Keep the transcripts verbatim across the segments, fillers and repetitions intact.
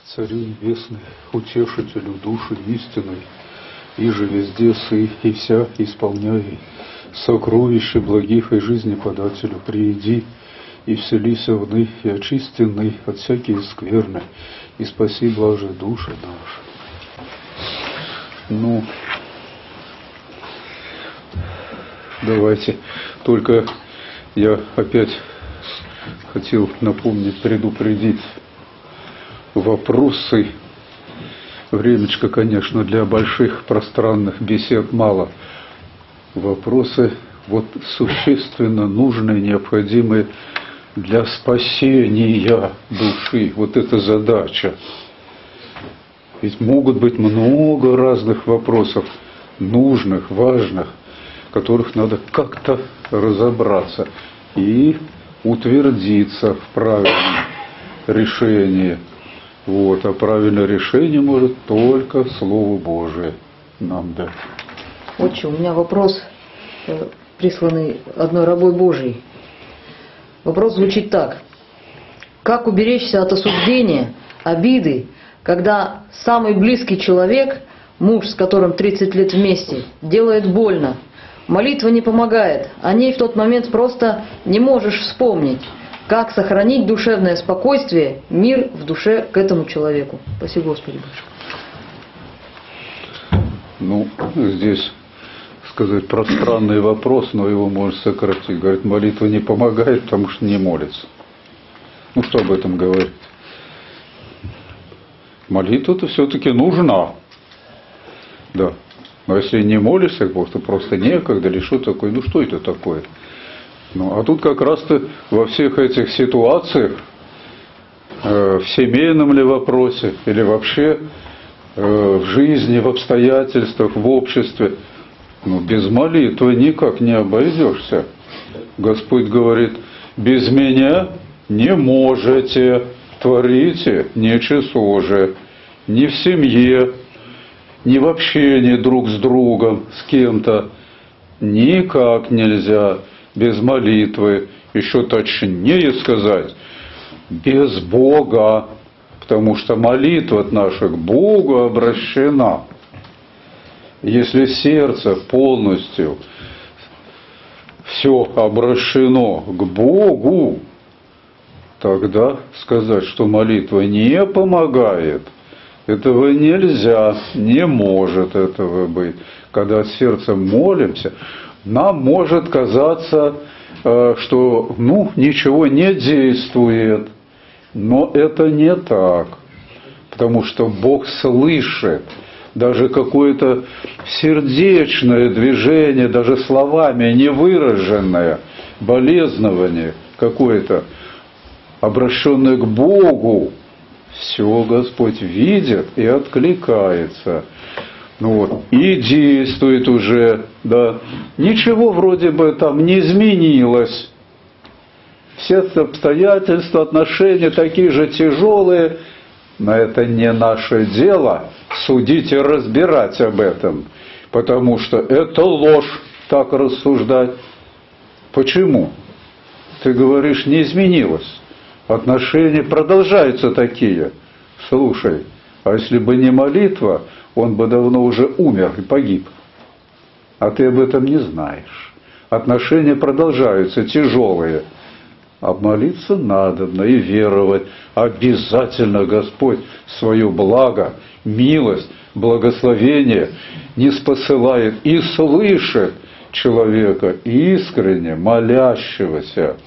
Царю небесный, утешителю души истинной, и же везде сы и вся исполняй, сокровище благих и жизни подателю, прииди и вселися вны, и очистенный от всякие скверны, и спаси блаже души наши. Ну, давайте, только я опять хотел напомнить, предупредить, вопросы. Времечко, конечно, для больших пространных бесед мало. Вопросы вот существенно нужные, необходимые для спасения души. Вот эта задача. Ведь могут быть много разных вопросов, нужных, важных, которых надо как-то разобраться и утвердиться в правильном решении. Вот, а правильное решение может только Слово Божие нам дать. Отче, у меня вопрос, присланный одной рабой Божией. Вопрос звучит так. Как уберечься от осуждения, обиды, когда самый близкий человек, муж, с которым тридцать лет вместе, делает больно? Молитва не помогает, о ней в тот момент просто не можешь вспомнить. Как сохранить душевное спокойствие, мир в душе к этому человеку? Спасибо, Господи. Ну, здесь сказать пространный вопрос, но его можно сократить. Говорит, молитва не помогает, потому что не молится. Ну, что об этом говорить? Молитва-то все-таки нужна. Да. Но если не молишься, то просто некогда, или что такое, ну что это такое? Ну, а тут как раз-то во всех этих ситуациях, э, в семейном ли вопросе, или вообще э, в жизни, в обстоятельствах, в обществе, ну, без молитвы никак не обойдешься. Господь говорит, без меня не можете, творите нечестоже, ни в семье, ни в общении друг с другом, с кем-то, никак нельзя. Без молитвы, еще точнее сказать, без Бога, потому что молитва наша к Богу обращена. Если сердце полностью все обращено к Богу, тогда сказать, что молитва не помогает, этого нельзя, не может этого быть. Когда сердцем молимся, нам может казаться, что ну, ничего не действует. Но это не так. Потому что Бог слышит даже какое-то сердечное движение, даже словами невыраженное, болезнование какое-то, обращенное к Богу. Все Господь видит и откликается. Ну вот, и действует уже, да. Ничего вроде бы там не изменилось. Все обстоятельства, отношения такие же тяжелые, но это не наше дело судить и разбирать об этом, потому что это ложь так рассуждать. Почему? Ты говоришь, не изменилось. Отношения продолжаются такие. Слушай, а если бы не молитва, он бы давно уже умер и погиб. А ты об этом не знаешь. Отношения продолжаются, тяжелые. А молиться надо, и веровать. Обязательно Господь свое благо, милость, благословение не спосылает и слышит человека искренне молящегося.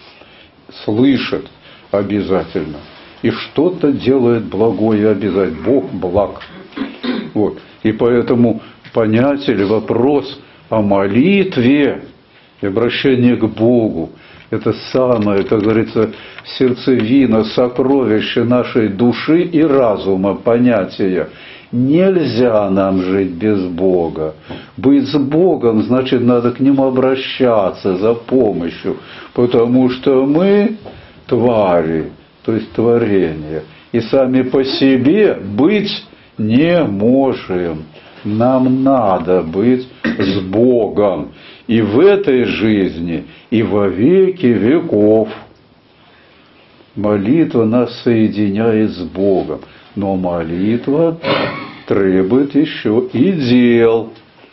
Слышит обязательно. И что-то делает благое обязательно. Бог благ. Вот. И поэтому понятие или вопрос о молитве и обращении к Богу — это самое, как говорится, сердцевина, сокровище нашей души и разума, понятия. Нельзя нам жить без Бога. Быть с Богом значит, надо к Нему обращаться за помощью, потому что мы твари, то есть творение, и сами по себе быть не можем. Нам надо быть с Богом и в этой жизни, и во веки веков. Молитва нас соединяет с Богом. Но молитва требует еще и дел.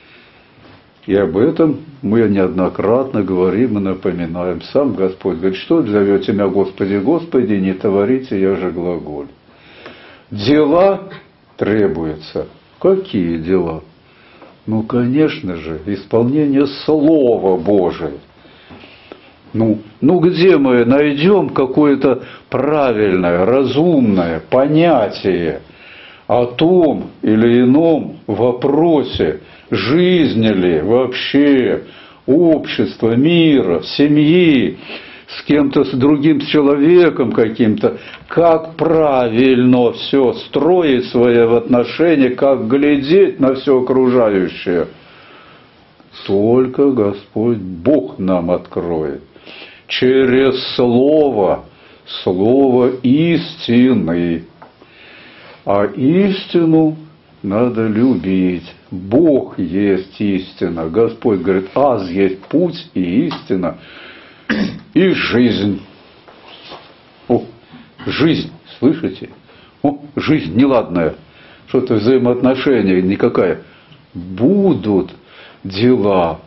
И об этом мы неоднократно говорим и напоминаем. Сам Господь говорит, что зовете меня Господи, Господи, не творите, я же глаголь. Дела требуются. Какие дела? Ну, конечно же, исполнение Слова Божия. Ну, ну где мы найдем какое-то правильное, разумное понятие о том или ином вопросе, жизни ли вообще, общества, мира, семьи, с кем-то, с другим человеком каким-то, как правильно все строить свои отношения, как глядеть на все окружающее. Только Господь Бог нам откроет. Через Слово, Слово истины. А истину надо любить. Бог есть истина. Господь говорит, аз есть путь и истина, и жизнь. О, жизнь, слышите? О, жизнь неладная. Что-то взаимоотношения никакая. Будут дела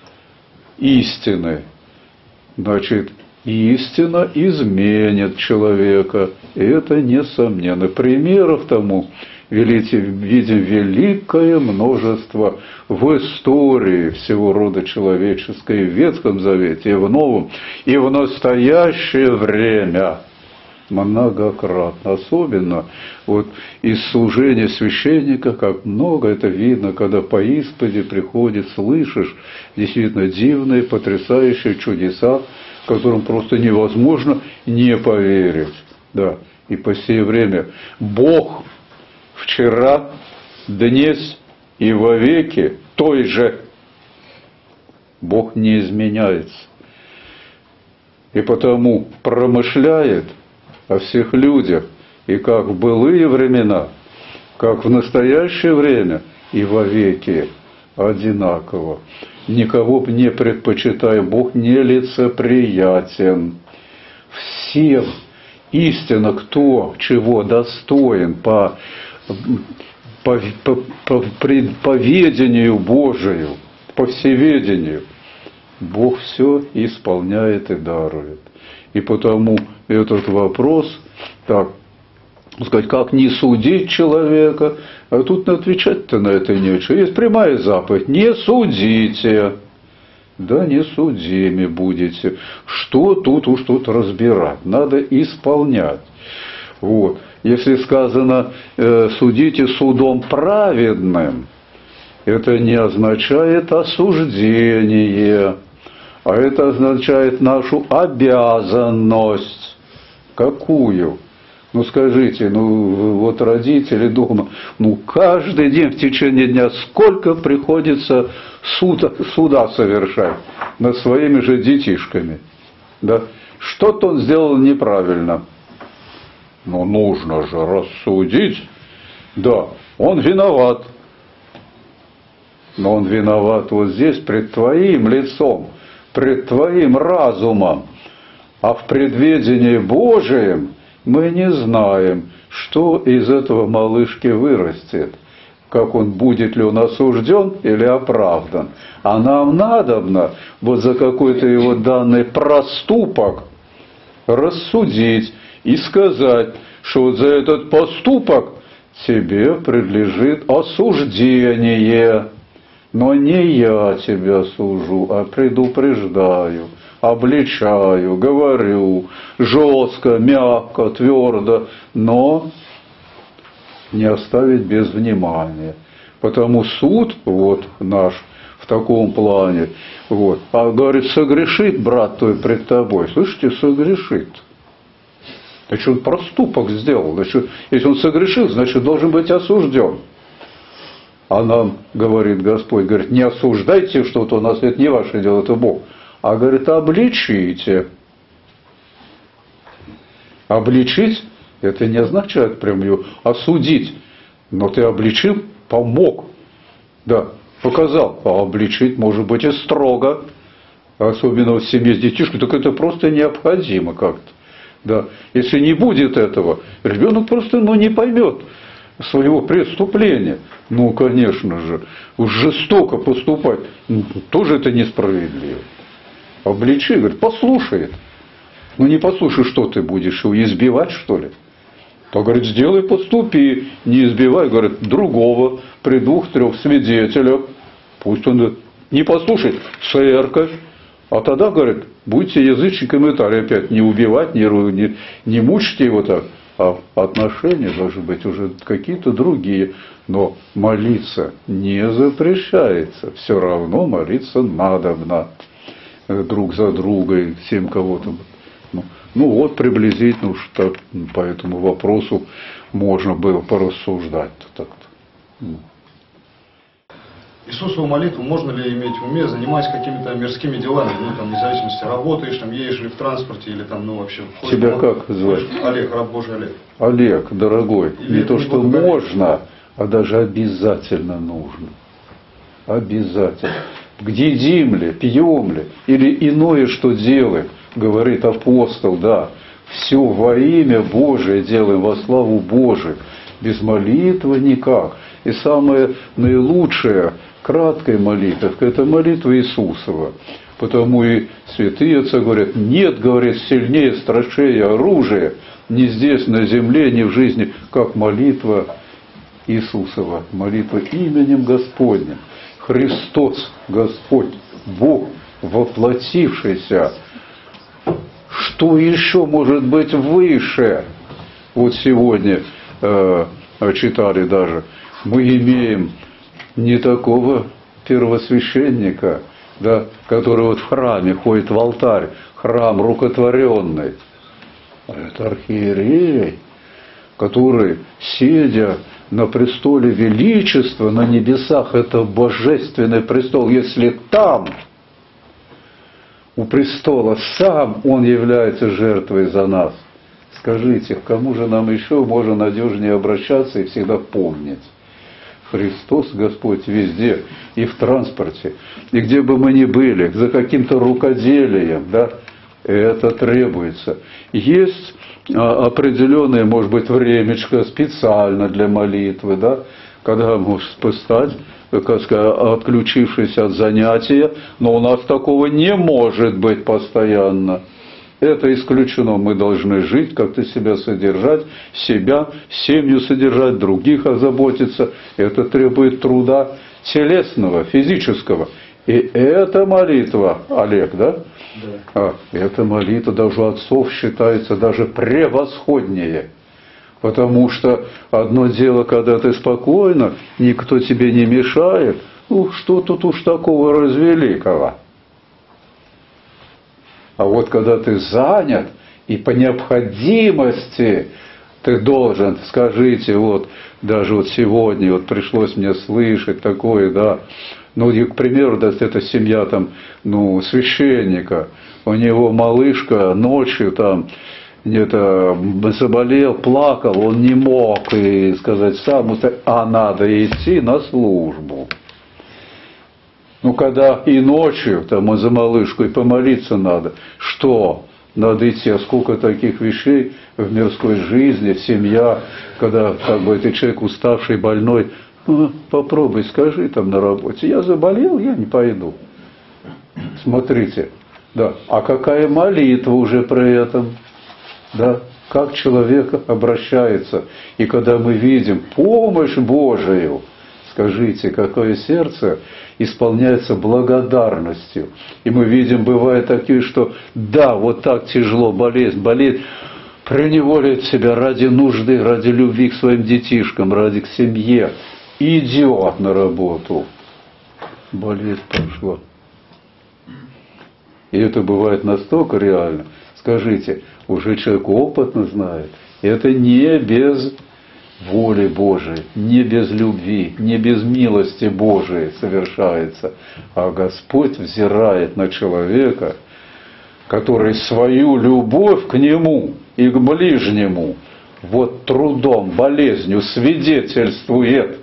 истины. Значит, истина изменит человека. И это несомненно. Примеров тому видим великое множество в истории всего рода человеческой, и в Ветхом Завете, и в Новом, и в настоящее время. Многократно. Особенно вот из служения священника, как много это видно, когда по исповеди приходит, слышишь действительно дивные, потрясающие чудеса, которым просто невозможно не поверить. Да. И по сие время Бог вчера, днесь и вовеки той же. Бог не изменяется. И потому промышляет о всех людях, и как в былые времена, как в настоящее время, и вовеки одинаково. Никого не предпочитая, Бог нелицеприятен. Всем истинно, кто чего достоин по, по, по, по, по ведению Божию, по всеведению, Бог все исполняет и дарует. И потому этот вопрос, так сказать, как не судить человека, а тут отвечать-то на это нечего. Есть прямая заповедь: не судите, да не судими будете. Что тут уж тут разбирать? Надо исполнять. Вот. Если сказано э, судите судом праведным, это не означает осуждение, а это означает нашу обязанность. Какую? Ну скажите, ну вот родители дома, ну каждый день в течение дня сколько приходится суда, суда совершать над своими же детишками? Да? Что-то он сделал неправильно. Но нужно же рассудить. Да, он виноват. Но он виноват вот здесь, пред твоим лицом, пред твоим разумом. А в предведении Божием мы не знаем, что из этого малышки вырастет, как он, будет ли он осужден или оправдан. А нам надобно вот за какой-то его данный проступок рассудить и сказать, что вот за этот поступок тебе предлежит осуждение. Но не я тебя сужу, а предупреждаю, обличаю, говорю жестко, мягко, твердо, но не оставить без внимания. Потому суд вот наш в таком плане, вот, а говорит, согрешит брат твой пред тобой. Слышите, согрешит. Значит, он проступок сделал. Значит, если он согрешил, значит, должен быть осужден. А нам, говорит Господь, говорит, не осуждайте что-то у нас, это не ваше дело, это Бог. А говорит, обличите. Обличить, это не означает прям ее осудить. Но ты обличил, помог. Да, показал. А обличить может быть и строго. Особенно в семье с детишкой. Так это просто необходимо как-то. Да. Если не будет этого, ребенок просто ну, не поймет своего преступления. Ну, конечно же, уж жестоко поступать, ну, тоже это несправедливо. Обличи, говорит, послушает. Ну, не послушай, что ты будешь, его избивать, что ли? То, говорит, сделай, поступи, не избивай, говорит, другого, при двух-трех свидетелях. Пусть он не послушает, церковь. А тогда, говорит, будете язычниками опять не убивать, не, не, не мучьте его так. А отношения должны быть уже какие-то другие. Но молиться не запрещается. Все равно молиться надобно друг за друга и всем кого-то. Ну, ну вот приблизительно уж так, по этому вопросу можно было порассуждать. Так-то. Иисусову молитву можно ли иметь в уме, занимаясь какими-то мирскими делами, ну там, вне зависимости, работаешь, там, едешь ли в транспорте, или там, ну вообще... Тебя как звать? Олег, раб Божий Олег. Олег, дорогой, или не то, что можно, а даже обязательно нужно. Обязательно. Где едим ли, пьем ли, или иное, что делаем, говорит апостол, да, все во имя Божие делаем, во славу Божию, без молитвы никак. И самое наилучшее, краткая молитва, это молитва Иисусова. Потому и святые отцы говорят, нет, говорит, сильнее, страшнее оружия, ни здесь, на земле, ни в жизни, как молитва Иисусова, молитва именем Господним. Христос, Господь, Бог, воплотившийся. Что еще может быть выше? Вот сегодня э, читали даже, мы имеем не такого первосвященника, да, который вот в храме ходит в алтарь, храм рукотворенный. А это архиерей, который, сидя на престоле величества на небесах, это божественный престол. Если там, у престола, сам он является жертвой за нас, скажите, к кому же нам еще можно надежнее обращаться и всегда помнить? Христос Господь везде, и в транспорте, и где бы мы ни были, за каким-то рукоделием, да, это требуется. Есть определенное, может быть, времечко специально для молитвы, да, когда можешь встать, как сказать, отключившись от занятия, но у нас такого не может быть постоянно. Это исключено. Мы должны жить, как-то себя содержать, себя, семью содержать, других озаботиться. Это требует труда телесного, физического. И эта молитва, Олег, да? Да. А, эта молитва даже у отцов считается даже превосходнее. Потому что одно дело, когда ты спокойно, никто тебе не мешает. Ух, что тут уж такого развеликого? А вот когда ты занят, и по необходимости ты должен, скажите, вот, даже вот сегодня вот пришлось мне слышать такое, да, ну, и, к примеру, да, это семья там, ну, священника, у него малышка ночью там где-то заболел, плакал, он не мог и сказать сам, а надо идти на службу. Ну, когда и ночью там за малышку и помолиться надо, что? Надо идти, а сколько таких вещей в мирской жизни, семья, когда как бы ты человек уставший, больной, ну, попробуй, скажи там на работе, я заболел, я не пойду. Смотрите, да, а какая молитва уже при этом, да, как человек обращается, и когда мы видим помощь Божию, скажите, какое сердце исполняется благодарностью. И мы видим, бывает такие, что да, вот так тяжело, болезнь, болезнь, преневолит себя ради нужды, ради любви к своим детишкам, ради к семье, идет на работу. Болезнь прошла. И это бывает настолько реально. Скажите, уже человек опытно знает, это не без воли Божией, не без любви, не без милости Божией совершается, а Господь взирает на человека, который свою любовь к Нему и к ближнему вот трудом, болезнью свидетельствует.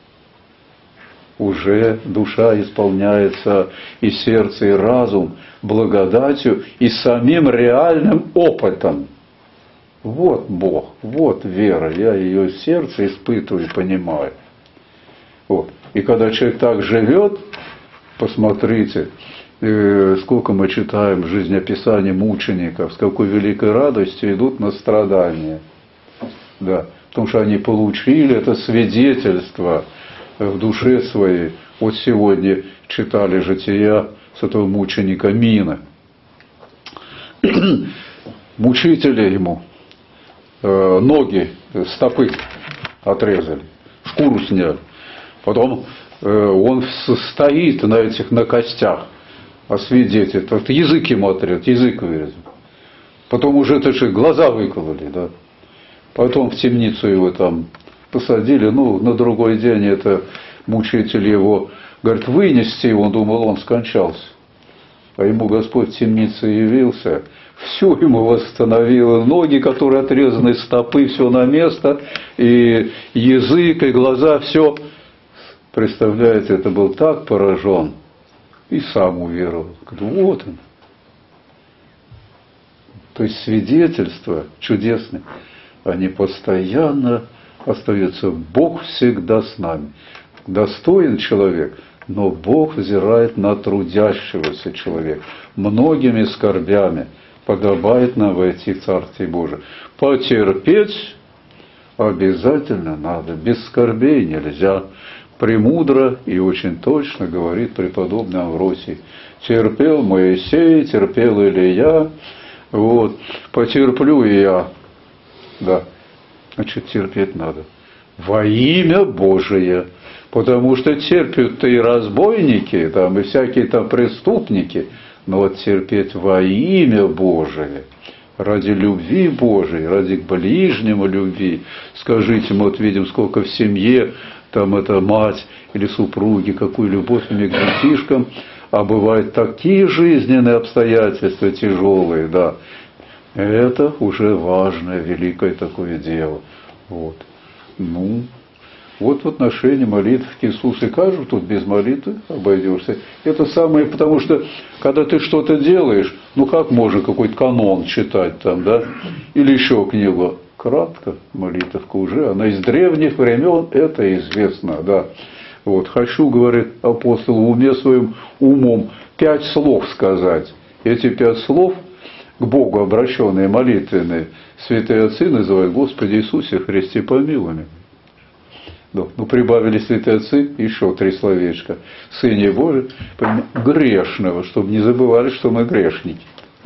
Уже душа исполняется и сердце, и разум благодатью, и самим реальным опытом. Вот Бог, вот вера, я ее в сердце испытываю и понимаю. Вот. И когда человек так живет, посмотрите, э, сколько мы читаем жизнеописаний мучеников, с какой великой радостью идут на страдания. Да, потому что они получили это свидетельство в душе своей. Вот сегодня читали жития святого мученика Мина. Мучители ему э, ноги, стопы отрезали, шкуру сняли. Потом э, он стоит на этих, на костях, а свидетель, язык ему отрезал, язык вырезал. Потом уже это же глаза выкололи, да. Потом в темницу его там посадили, ну, на другой день это мучитель его, говорит, вынести его, он думал, он скончался. А ему Господь в темнице явился, все ему восстановило, ноги, которые отрезаны, стопы, все на место, и язык, и глаза, все. Представляете, это был так поражен, и сам уверовал. Вот он. То есть свидетельства чудесные, они постоянно остаются. Бог всегда с нами. Достоин человек, но Бог взирает на трудящегося человека. Многими скорбями подобает нам войти в Царствие Божие. Потерпеть обязательно надо. Без скорбей нельзя. Премудро и очень точно говорит преподобный Амвросий. Терпел Моисей, терпел Илия. Вот. Потерплю и я. Да. Значит, терпеть надо. Во имя Божие. Потому что терпят-то и разбойники, там, и всякие там преступники. Но вот терпеть во имя Божие, ради любви Божией, ради к ближнему любви. Скажите, мы вот видим, сколько в семье, там это мать или супруги, какую любовь имеют к детишкам, а бывают такие жизненные обстоятельства тяжелые, да. Это уже важное, великое такое дело. Вот. Ну, вот в отношении молитв к Иисусу. И кажут, тут без молитвы обойдешься. Это самое, потому что, когда ты что-то делаешь, ну как можно какой-то канон читать там, да? Или еще книгу. Кратко, молитвка уже, она из древних времен, это известно, да. Вот, хочу, говорит апостол, в уме своим умом пять слов сказать. Эти пять слов к Богу обращенные, молитвенные, святые отцы называют: Господи Иисусе Христе, помилуй меня. Да. Ну, прибавили святые отцы еще три словечка. Сыне Божий, грешного, чтобы не забывали, что мы грешники.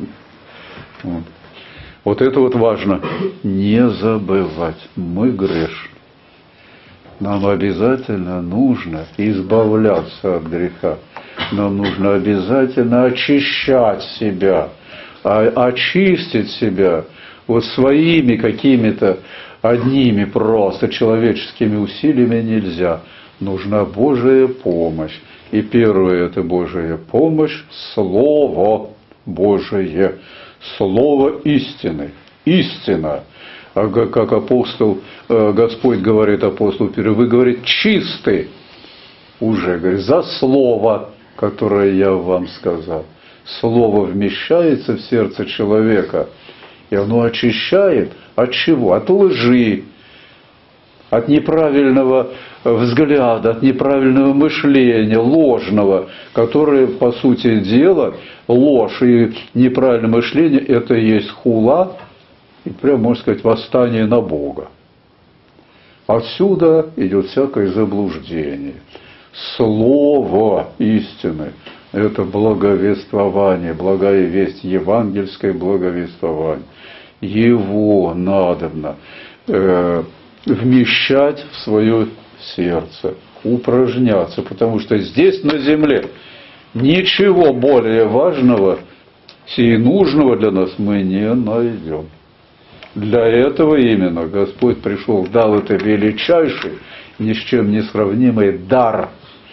Вот. Вот это вот важно. Не забывать. Мы грешны. Нам обязательно нужно избавляться от греха. Нам нужно обязательно очищать себя. Очистить себя вот своими какими-то одними просто человеческими усилиями нельзя. Нужна Божия помощь. И первое — это Божия помощь, Слово Божие. Слово истины. Истина. А как апостол, Господь говорит апостолу Петру, вы, говорит, чисты уже, говорит, за слово, которое я вам сказал. Слово вмещается в сердце человека, и оно очищает от чего? От лжи, от неправильного взгляда, от неправильного мышления, ложного, которое, по сути дела, ложь и неправильное мышление – это и есть хула, и прям, можно сказать, восстание на Бога. Отсюда идет всякое заблуждение. Слово истины – это благовествование, благая весть, евангельское благовествование. Его надобно э, вмещать в свое сердце, упражняться, потому что здесь, на земле, ничего более важного и нужного для нас мы не найдем. Для этого именно Господь пришел, дал это величайший, ни с чем не сравнимый дар,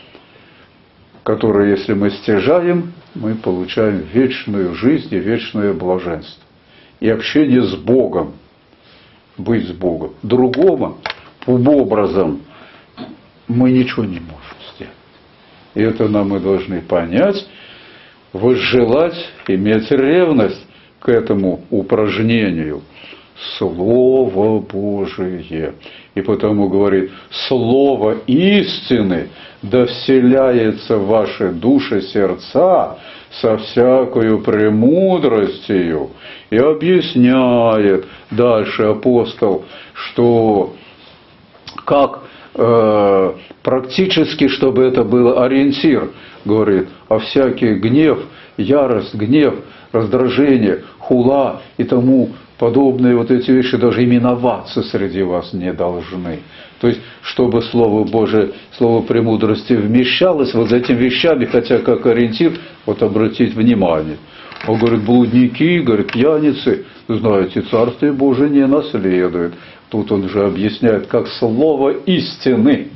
который, если мы стяжаем, мы получаем вечную жизнь и вечное блаженство. И общение с Богом, быть с Богом. Другого образом мы ничего не можем сделать. И это нам мы должны понять, возжелать, иметь ревность к этому упражнению. Слово Божие. И потому говорит, Слово истины да вселяется в ваши души, сердца со всякою премудростью. И объясняет дальше апостол, что как э, практически, чтобы это был ориентир, говорит, а всякий гнев, ярость, гнев, раздражение, хула и тому подобные вот эти вещи даже именоваться среди вас не должны. То есть, чтобы Слово Божие, Слово премудрости вмещалось вот этими вещами, хотя как ориентир, вот обратить внимание. Он говорит, блудники, говорит, пьяницы, знаете, Царствие Божие не наследует. Тут он же объясняет, как Слово истины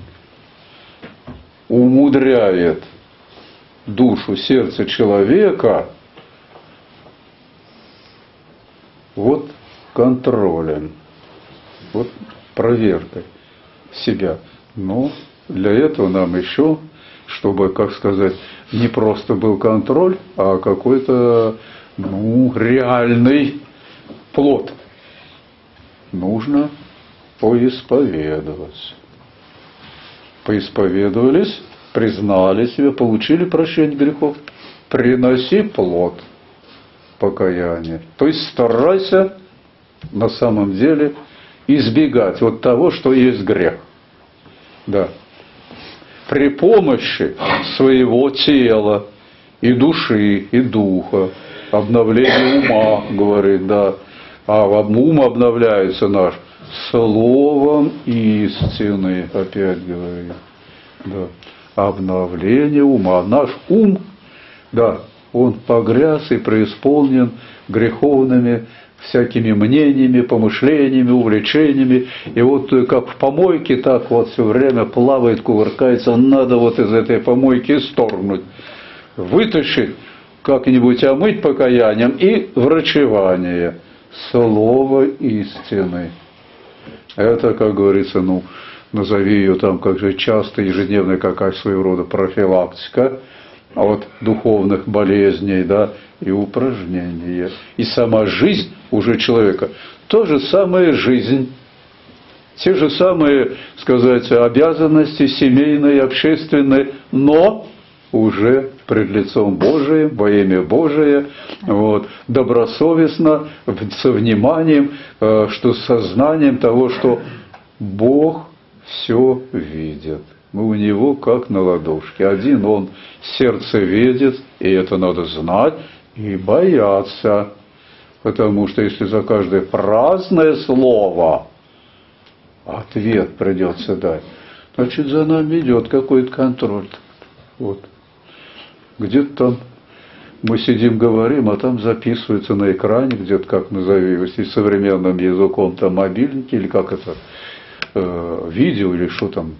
умудряет душу, сердце человека вот контролем, вот проверкой себя. Но для этого нам еще, чтобы, как сказать, не просто был контроль, а какой-то, ну, реальный плод. Нужно поисповедоваться. Поисповедовались, признали себя, получили прощение грехов. Приноси плод покаяния. То есть старайся на самом деле избегать вот того, что есть грех. Да. При помощи своего тела и души, и духа, обновления ума, говорит, да. А ум обновляется наш словом истины, опять говорит. Да. Обновление ума. Наш ум, да, он погряз и преисполнен греховными всякими мнениями, помышлениями, увлечениями. И вот как в помойке, так вот все время плавает, кувыркается. Надо вот из этой помойки сторгнуть, вытащить, как-нибудь омыть покаянием и врачевание. Слово истины. Это, как говорится, ну, назови ее там как же часто, ежедневная какая своего рода профилактика от духовных болезней, да, и упражнения. И сама жизнь уже человека, то же самое жизнь, те же самые, сказать, обязанности семейные, общественные, но уже пред лицом Божиим, во имя Божие, вот, добросовестно, со вниманием, что с сознанием того, что Бог все видит. Мы у Него как на ладошке. Один Он сердце видит, и это надо знать, и бояться. Потому что если за каждое праздное слово ответ придется дать, значит, за нами идет какой-то контроль. Вот. Где-то там мы сидим, говорим, а там записывается на экране, где-то, как назови, если современным языком, там мобильники, или как это, э, видео, или что там.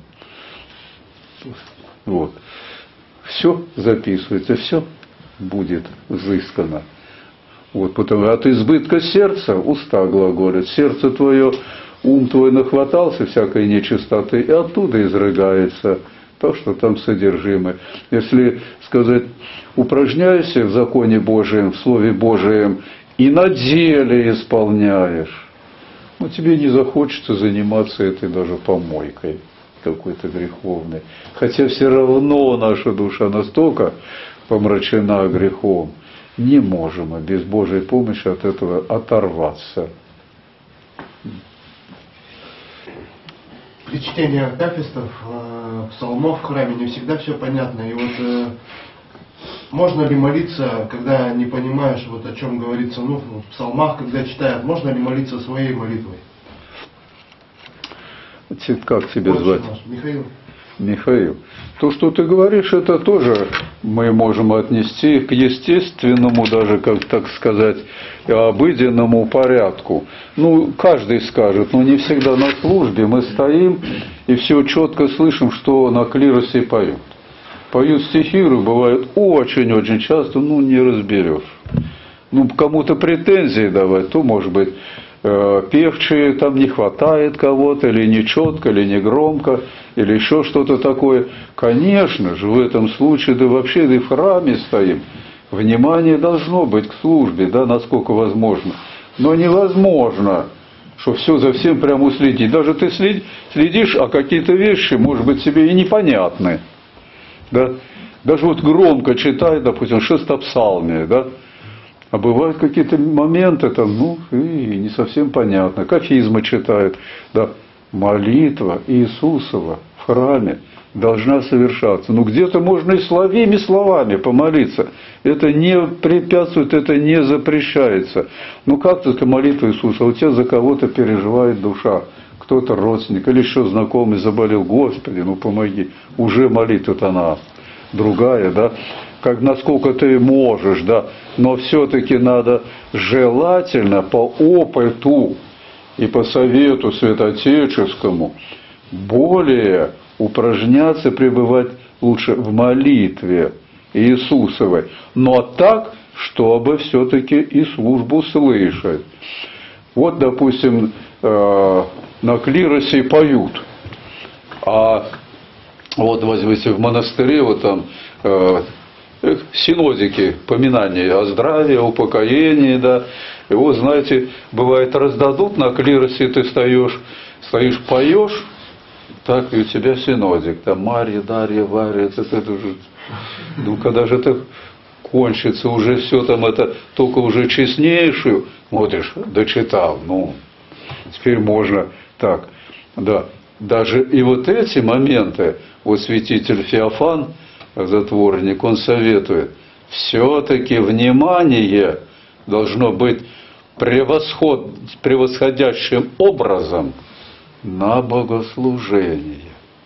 Вот. Все записывается, все будет взыскано. Вот, потому от избытка сердца уста глаголят. Сердце твое, ум твой нахватался всякой нечистоты, и оттуда изрыгается то, что там содержимое. Если сказать, упражняешься в законе Божием, в Слове Божием, и на деле исполняешь, ну, тебе не захочется заниматься этой даже помойкой какой-то греховной. Хотя все равно наша душа настолько помрачена грехом, не можем мы без Божьей помощи от этого оторваться. При чтении акафистов, псалмов в храме не всегда все понятно. И вот можно ли молиться, когда не понимаешь, вот о чем говорится, ну, в псалмах, когда читают, можно ли молиться своей молитвой? Как тебя Отче звать? наш, Михаил. Михаил. То, что ты говоришь, это тоже мы можем отнести к естественному, даже, как так сказать, обыденному порядку. Ну, каждый скажет, но не всегда на службе мы стоим и все четко слышим, что на клиросе поют. Поют стихиры, бывает очень-очень часто, ну, не разберешь. Ну, кому-то претензии давать, то, может быть, певчие, там не хватает кого-то, или не четко, или не громко, или еще что-то такое. Конечно же, в этом случае, да вообще, да и в храме стоим. Внимание должно быть к службе, да, насколько возможно. Но невозможно что все за всем прямо уследить. Даже ты следишь, а какие-то вещи, может быть, тебе и непонятны. Да? Даже вот громко читай, допустим, шестопсалмие, да? А бывают какие-то моменты, там, ну, и не совсем понятно. Кафизмы читают, да? Молитва Иисусова в храме должна совершаться. Ну, где-то можно и словами словами помолиться. Это не препятствует, это не запрещается. Ну, как только молитва Иисуса, у тебя за кого-то переживает душа. Кто-то родственник или еще знакомый заболел. Господи, ну помоги. Уже молитва-то она другая, да. Как насколько ты можешь, да. Но все-таки надо желательно по опыту и по совету святоотеческому более упражняться, пребывать лучше в молитве Иисусовой, но так, чтобы все-таки и службу слышать. Вот, допустим, на клиросе поют, а вот возьмите в монастыре, вот там синодики, поминания о здравии, о упокоении, да, и вот, знаете, бывает, раздадут на клиросе, ты стоишь, стоишь, поешь, так и у тебя синодик, там Марья, Дарья, Варя, это, это уже, ну, когда же это кончится, уже все там это, только уже честнейшую, смотришь, дочитал, ну, теперь можно так, да, даже и вот эти моменты, вот святитель Феофан, затворник, он советует, все-таки внимание должно быть превосход, превосходящим образом на богослужение.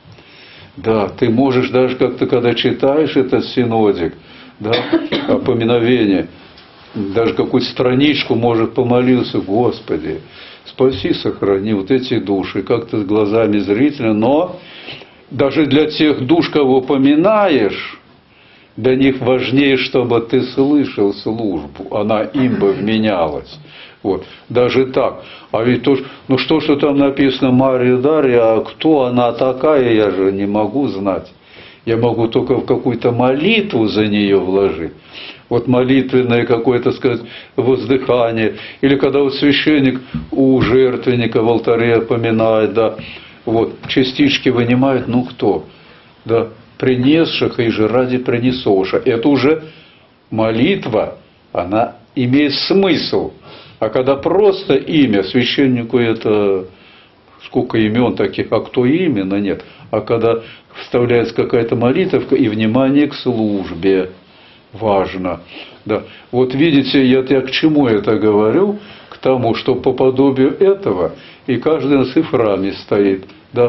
Да, ты можешь даже как-то, когда читаешь этот синодик, да, о поминовении, даже какую-то страничку, может, помолился, Господи, спаси, сохрани вот эти души, как-то с глазами зрителя, но даже для тех душ, кого поминаешь, для них важнее, чтобы ты слышал службу, она им бы вменялась. Вот, даже так. А ведь то, ну что что там написано Марья Дарья, а кто она такая, я же не могу знать. Я могу только в какую-то молитву за нее вложить. Вот молитвенное какое-то, сказать, воздыхание. Или когда вот священник у жертвенника в алтаре поминает, да, вот, частички вынимает, ну кто? Да, принесших и же ради принесоша. Это уже молитва, она имеет смысл. А когда просто имя, священнику это сколько имен таких, а кто именно, нет. А когда вставляется какая-то молитвка и внимание к службе, важно. Да. Вот видите, я, я к чему это говорю? К тому, что по подобию этого и каждый на цифрами стоит. Да.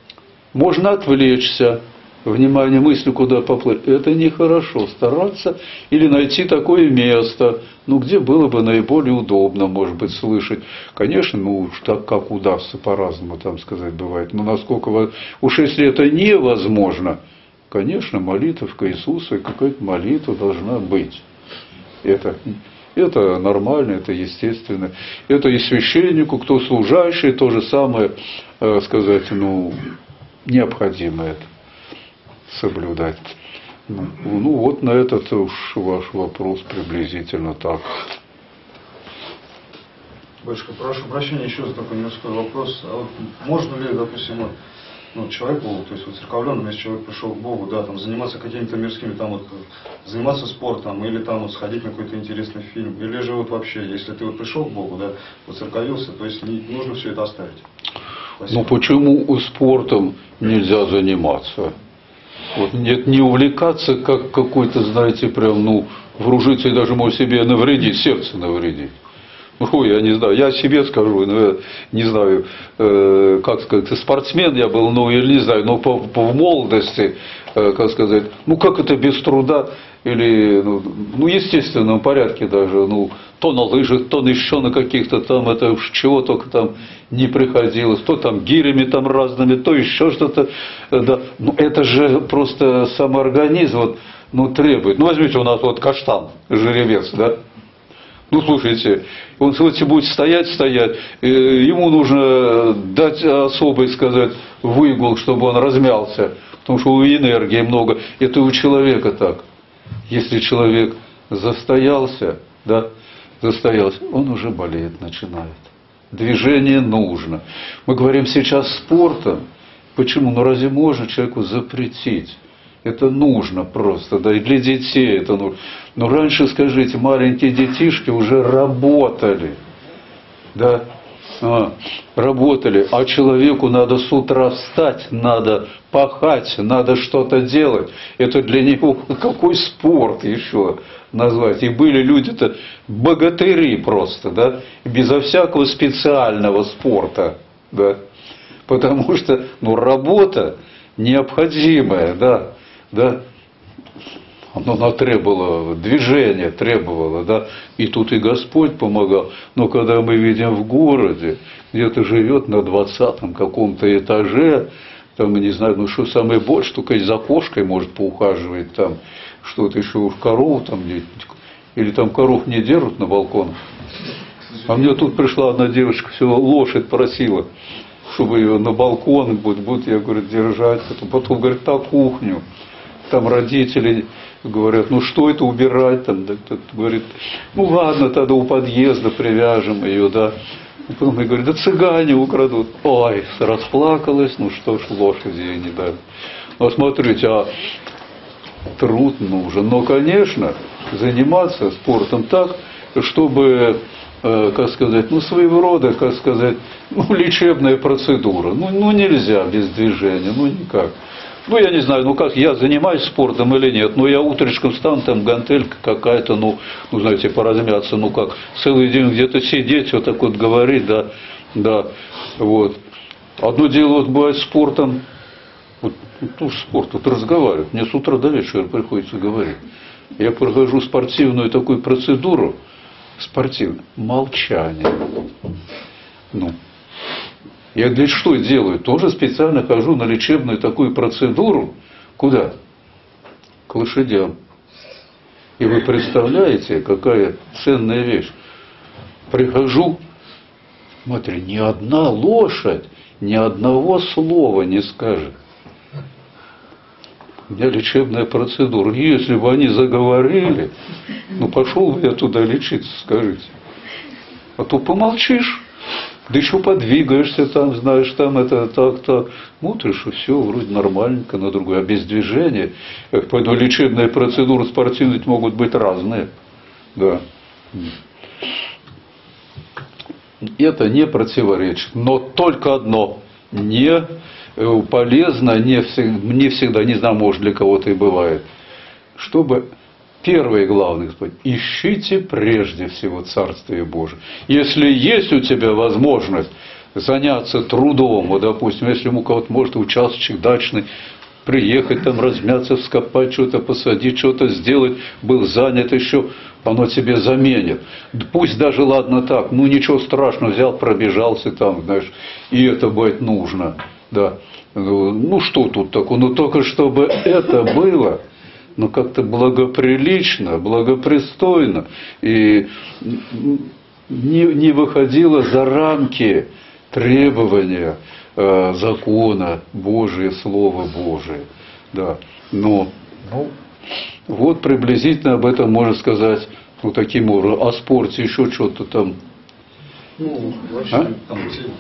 Можно отвлечься, внимание, мысли куда поплыть. Это нехорошо. Стараться или найти такое место, ну, где было бы наиболее удобно, может быть, слышать. Конечно, ну, так как удастся, по-разному там сказать бывает. Но насколько... Уж если это невозможно, конечно, молитвка Иисуса, какая-то молитва должна быть. Это, это нормально, это естественно. Это и священнику, кто служащий, то же самое, э, сказать, ну, необходимо это соблюдать. Ну, ну вот на этот уж ваш вопрос приблизительно так. Батюшка, прошу прощения, еще за такой небольшой вопрос. А вот можно ли, допустим, вот, ну, человеку, то есть вот церковленному, если человек пришел к Богу, да, там заниматься какими-то мирскими, там вот заниматься спортом, или там вот сходить на какой-то интересный фильм, или же вот вообще, если ты вот пришел к Богу, да, воцерковился, то есть не нужно все это оставить? Спасибо. Ну почему спортом нельзя заниматься? Вот нет, не увлекаться, как какой-то, знаете, прям, ну, вружиться и даже может себе навредить, сердце навредить. Ну, я не знаю, я о себе скажу, но я не знаю, э, как сказать, спортсмен я был, ну, или не знаю, но по, по, в молодости, э, как сказать, ну, как это без труда, или, ну, ну, естественном порядке даже, ну, то на лыжах, то еще на каких-то там, это уж чего только там не приходилось, то там гирями там разными, то еще что-то, да, ну, это же просто сам организм, вот, ну, требует, ну, возьмите у нас вот каштан, жеребец, да, ну, слушайте, он, слушайте, будет стоять, стоять, ему нужно дать особый, сказать, выгул, чтобы он размялся, потому что у энергии много, это у человека так. Если человек застоялся, да, застоялся, он уже болеет, начинает. движение нужно. Мы говорим сейчас спортом. Почему? Ну разве можно человеку запретить? Это нужно просто, да, и для детей это нужно. Но раньше, скажите, маленькие детишки уже работали, да, а, работали, а человеку надо с утра встать, надо пахать, надо что-то делать. Это для него какой спорт еще назвать. И были люди-то богатыри просто, да, безо всякого специального спорта, да, потому что, ну, работа необходимая, да, да, оно требовало движения, требовало, да, и тут и Господь помогал. Но когда мы видим в городе, где-то живет на двадцатом каком-то этаже, там, не знаю, ну что самое больше, только и за кошкой может поухаживать там, что-то еще в корову там, или там коров не держат на балконах. А мне тут пришла одна девочка, все лошадь просила, чтобы ее на балкон будет, я говорю, держать. Потом, потом говорит, на кухню. Там родители говорят, ну что это убирать? Там, да, говорит, ну ладно, тогда у подъезда привяжем ее, да. Потом мне говорят, да цыгане украдут. Ой, расплакалась, ну что ж, лошади ей не дали. Ну смотрите, а труд нужен. Но, конечно, заниматься спортом так, чтобы, э, как сказать, ну своего рода, как сказать, ну лечебная процедура. Ну, ну нельзя без движения, ну никак. Ну, я не знаю, ну как, я занимаюсь спортом или нет, но я утречком встану, там гантелька какая-то, ну, ну, знаете, поразмяться, ну как, целый день где-то сидеть, вот так вот говорить, да, да, вот. Одно дело, вот бывает спортом, вот, ну, спорт, вот разговаривать, мне с утра до вечера приходится говорить. Я прохожу спортивную такую процедуру, спортивную, молчание, ну. Я для что делаю? Тоже специально хожу на лечебную такую процедуру. Куда? К лошадям. И вы представляете, какая ценная вещь. Прихожу, смотри, ни одна лошадь ни одного слова не скажет. У меня лечебная процедура. Если бы они заговорили, ну пошел бы я туда лечиться, скажите. А то помолчишь. Да еще подвигаешься там, знаешь, там это так-то. Смотришь, и все, вроде нормальненько, на другое. А без движения, поэтому лечебные процедуры спортивные могут быть разные. Да. Это не противоречит. Но только одно. Не полезно, не всегда, не всегда, не знаю, может для кого-то и бывает. Чтобы... Первое и главное, Господь, ищите прежде всего Царствие Божие. Если есть у тебя возможность заняться трудом, вот, допустим, если у кого-то может участочек дачный, приехать там, размяться, вскопать, что-то посадить, что-то сделать, был занят еще, оно тебе заменит. Пусть даже, ладно так, ну ничего страшного, взял, пробежался там, знаешь, и это будет нужно. Да. Ну что тут такое, ну только чтобы это было... но как-то благоприлично, благопристойно и не, не выходило за рамки требования э, закона Божия, Слова Божия. Да. Но ну, вот приблизительно об этом можно сказать ну, таким образом. О спорте еще что-то там. Ну, вообще, а? там,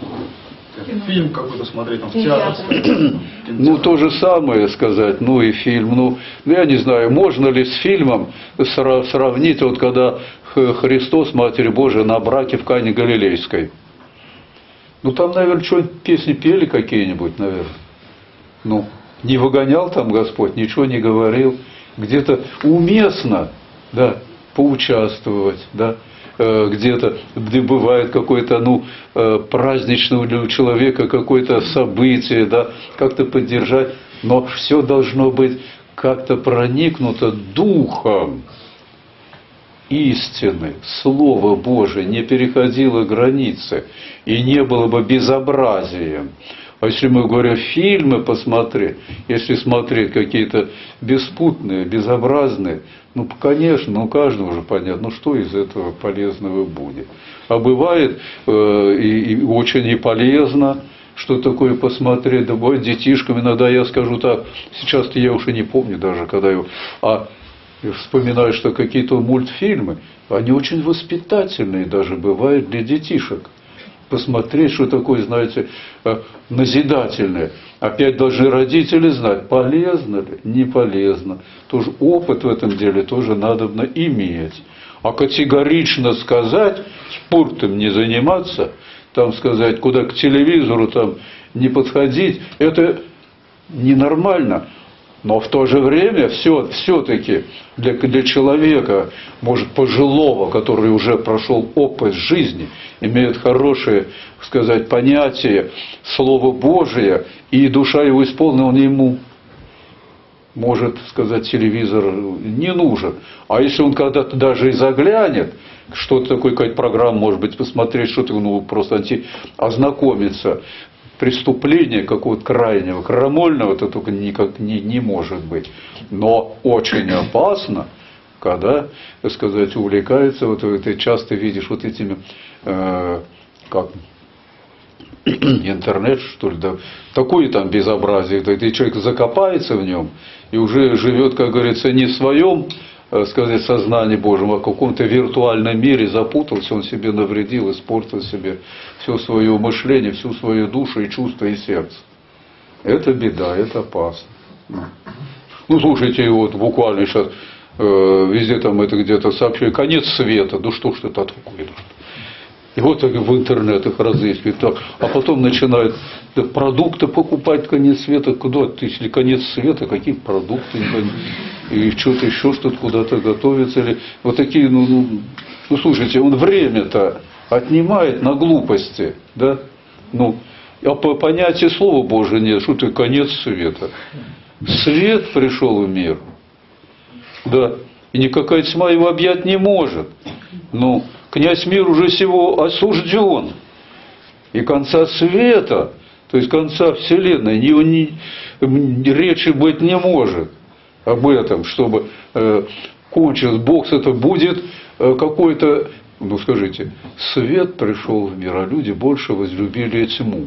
фильм какой-то смотреть, там, в театр сходить. Ну, то же самое сказать, ну и фильм. Ну, я не знаю, можно ли с фильмом сравнить, вот когда Христос, Матерь Божия, на браке в Кане Галилейской. Ну, там, наверное, что-нибудь песни пели какие-нибудь, наверное. Ну, не выгонял там Господь, ничего не говорил. Где-то уместно, да, поучаствовать, да. Где-то, где бывает какое-то, ну, праздничное для человека какое-то событие, да, как-то поддержать, но все должно быть как-то проникнуто духом истины, Слово Божие не переходило границы и не было бы безобразием. А если мы говорим фильмы посмотреть, если смотреть какие-то беспутные, безобразные, ну, конечно, ну, каждому уже понятно, ну, что из этого полезного будет. А бывает э, и, и очень и полезно, что такое посмотреть, да бывает детишкам, иногда я скажу так, сейчас-то я уже не помню даже, когда его, а вспоминаю, что какие-то мультфильмы, они очень воспитательные даже бывают для детишек. посмотреть, что такое, знаете, назидательное. Опять должны родители знать, полезно ли, не полезно. Тоже опыт в этом деле тоже надо иметь. А категорично сказать, спортом не заниматься, там сказать, куда к телевизору там не подходить, это ненормально. Но в то же время все, все-таки для, для человека, может, пожилого, который уже прошел опыт жизни, имеет хорошее, сказать, понятие, Слово Божие, и душа его исполнена, он ему, может сказать, телевизор не нужен. А если он когда-то даже и заглянет, что-то такое, какая-то программа, может быть, посмотреть, что-то, ну, просто анти... ознакомиться, преступление какого-то крайнего, крамольного, это только никак не, не может быть. Но очень опасно, когда, так сказать, увлекается, вот ты часто видишь вот этими, э, как интернет, что ли, да, такое там безобразие, и человек закопается в нем и уже живет, как говорится, не в своем, сказать, сознании Божьем, а в каком-то виртуальном мире запутался, он себе навредил, испортил себе все свое мышление, всю свою душу и чувство, и сердце. Это беда, это опасно. Ну, слушайте, вот буквально сейчас э, везде там это где-то сообщили, конец света, ну что ж это такое? И вот так в интернетах разыскивают, а потом начинают продукты покупать, конец света, куда, если конец света, какие продукты, и что-то еще, что-то куда-то готовится, или вот такие, ну, ну, ну слушайте, он время-то отнимает на глупости, да, ну, а по понятию Слова Божия нет, что ты конец света. Свет пришел в мир, да, и никакая тьма его объять не может, ну, князь мир уже всего осужден. И конца света, то есть конца Вселенной, не, не, речи быть не может об этом, чтобы э, кончился Бог, это будет э, какой-то, ну скажите, свет пришел в мир, а люди больше возлюбили тьму.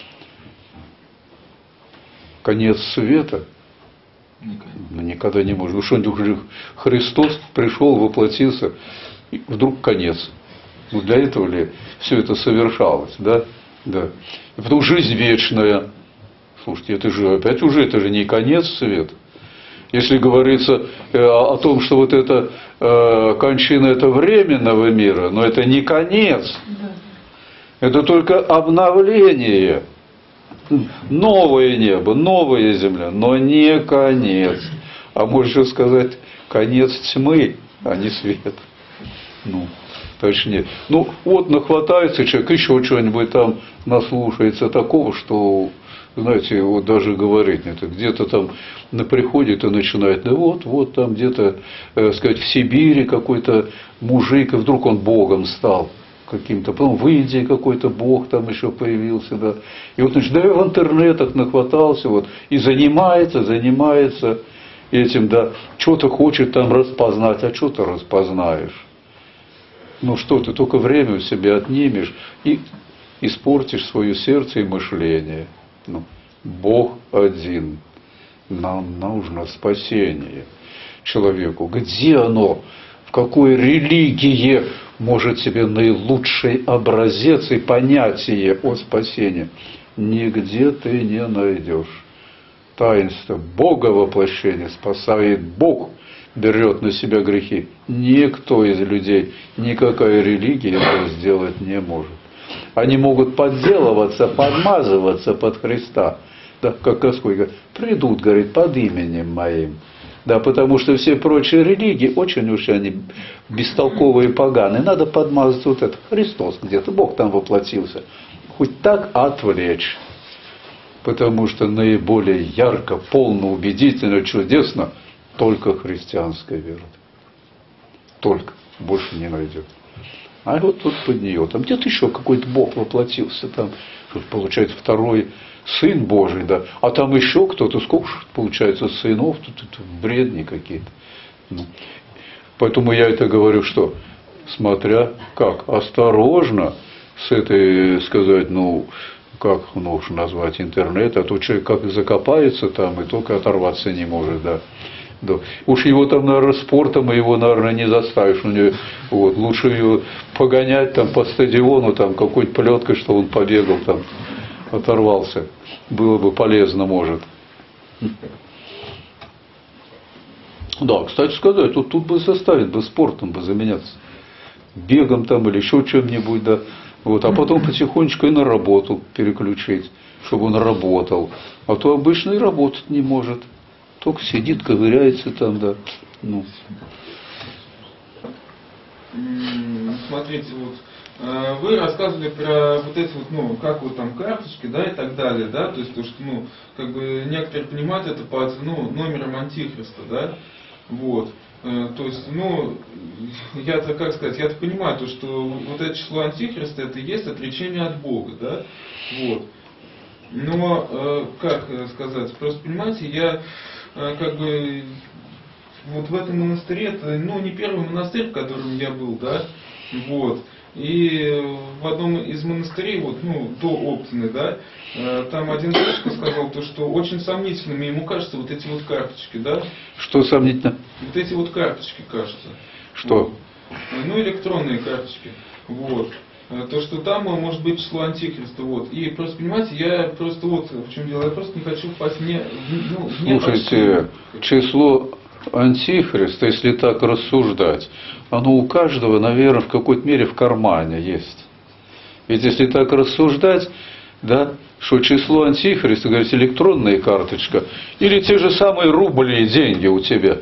Конец света никогда, никогда не может. Ну что, Христос пришел, воплотился, и вдруг конец. Ну для этого ли все это совершалось, да? Да. И потом жизнь вечная. Слушайте, это же опять уже, это же не конец света. Если говорится э, о том, что вот эта э, кончина это временного мира, но это не конец. Да. Это только обновление. Новое небо, новая земля, но не конец. А можно сказать, конец тьмы, а не свет. Ну, точнее. Ну, вот нахватается человек, еще что-нибудь там наслушается такого, что, знаете, вот даже говорить нет. Где-то там приходит и начинает, да вот, вот там где-то, э, сказать, в Сибири какой-то мужик, и вдруг он Богом стал каким-то, потом в Индии какой-то Бог там еще появился, да. И вот, значит, да, в интернетах нахватался, вот, и занимается, занимается этим, да, что-то хочет там распознать, а что ты распознаешь? Ну что ты, только время у себя отнимешь и испортишь свое сердце и мышление. Ну, Бог один. Нам нужно спасение человеку. Где оно? В какой религии может себе наилучший образец и понятие о спасении? Нигде ты не найдешь. Таинство Бога воплощения спасает Бог, берет на себя грехи. Никто из людей, никакая религия этого сделать не может. Они могут подделываться, подмазываться под Христа. Да, как Господь говорит, придут, говорит, под именем моим. Да, потому что все прочие религии, очень уж они бестолковые и поганые. Надо подмазать вот это. Христос где-то, Бог там воплотился. Хоть так отвлечь. Потому что наиболее ярко, полно, убедительно, чудесно только христианская вера. Только. Больше не найдет. А вот тут под нее. Там где-то еще какой-то Бог воплотился. Там, получается, второй Сын Божий, да. А там еще кто-то. Сколько получается сынов? Тут, тут бредни какие-то. Ну. Поэтому я это говорю, что смотря как. Осторожно с этой, сказать, ну, как нужно назвать интернет, а то человек как закопается там и только оторваться не может, да. Да. Уж его там, наверное, спортом его, наверное, не заставишь. У него, вот, лучше ее погонять там по стадиону, там какой-нибудь плеткой, что он побегал, там, оторвался. Было бы полезно, может. Да, кстати сказать, вот тут бы заставить бы спортом бы заменяться. Бегом там или еще чем-нибудь, да. Вот, а потом потихонечку и на работу переключить, чтобы он работал. А то обычно и работать не может. Только сидит, ковыряется там, да. Ну. Смотрите, вот вы рассказывали про вот эти вот, ну, как вот там карточки, да, и так далее, да, то есть то, что, ну, как бы некоторые понимают это под, ну, номером антихриста, да, вот. То есть, ну, я-то, как сказать, я-то понимаю, то, что вот это число антихриста, это и есть отречение от Бога, да, вот. Но, как сказать, просто понимаете, я как бы вот в этом монастыре, это, ну, не первый монастырь, в котором я был, да, вот. И в одном из монастырей, вот, ну, до Оптины, да, там один дядюшка сказал, то, что очень сомнительными ему кажется вот эти вот карточки, да. Что сомнительно? Вот эти вот карточки, кажется. Что? Вот. Ну, электронные карточки. Вот. То, что там может быть число антихриста. Вот. И просто, понимаете, я просто вот в чем дело, я просто не хочу впасть в не, ну, в не Слушайте, число антихриста, если так рассуждать, оно у каждого, наверное, в какой-то мере в кармане есть. Ведь если так рассуждать, да, что число антихриста, говорить, электронная карточка, или те же самые рубли и деньги у тебя.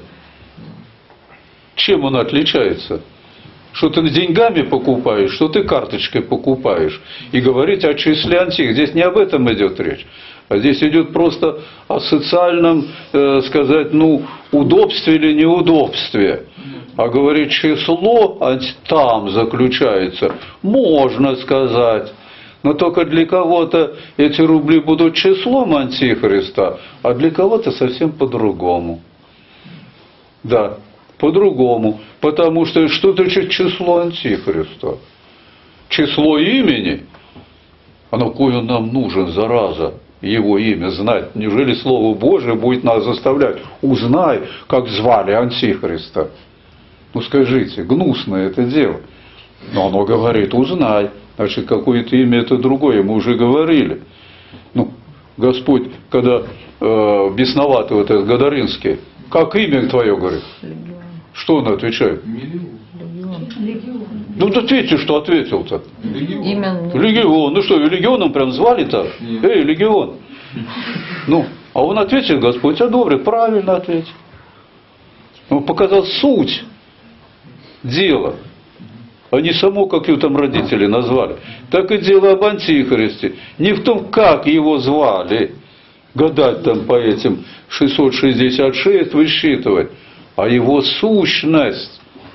Чем он отличается? Что ты деньгами покупаешь, что ты карточкой покупаешь. И говорить о числе антих. Здесь не об этом идет речь. А здесь идет просто о социальном, э, сказать, ну, удобстве или неудобстве. А говорить число там заключается, можно сказать. Но только для кого-то эти рубли будут числом антихриста, а для кого-то совсем по-другому. Да, по-другому. Потому что что значит число антихриста? Число имени? А на кой он нам нужен, зараза? Его имя знать. Неужели Слово Божие будет нас заставлять? Узнай, как звали антихриста. Ну скажите, гнусное это дело. Но оно говорит, узнай. Значит, какое-то имя это другое, мы уже говорили. Ну, Господь, когда э, бесноватый вот этот Гадаринский, как имя твое, говорит? Легион. Что он отвечает? Легион. Ну, ответьте, что ответил-то. Легион. Имя... Легион. Ну что, легионом прям звали-то? Нет. Эй, легион. Ну, а он ответил, Господь одобрит, правильно ответил. Он показал суть дела, а не само, как его там родители назвали. Так и дело об антихристе. Не в том, как его звали, гадать там по этим шестьсот шестьдесят шесть, высчитывать, а его сущность.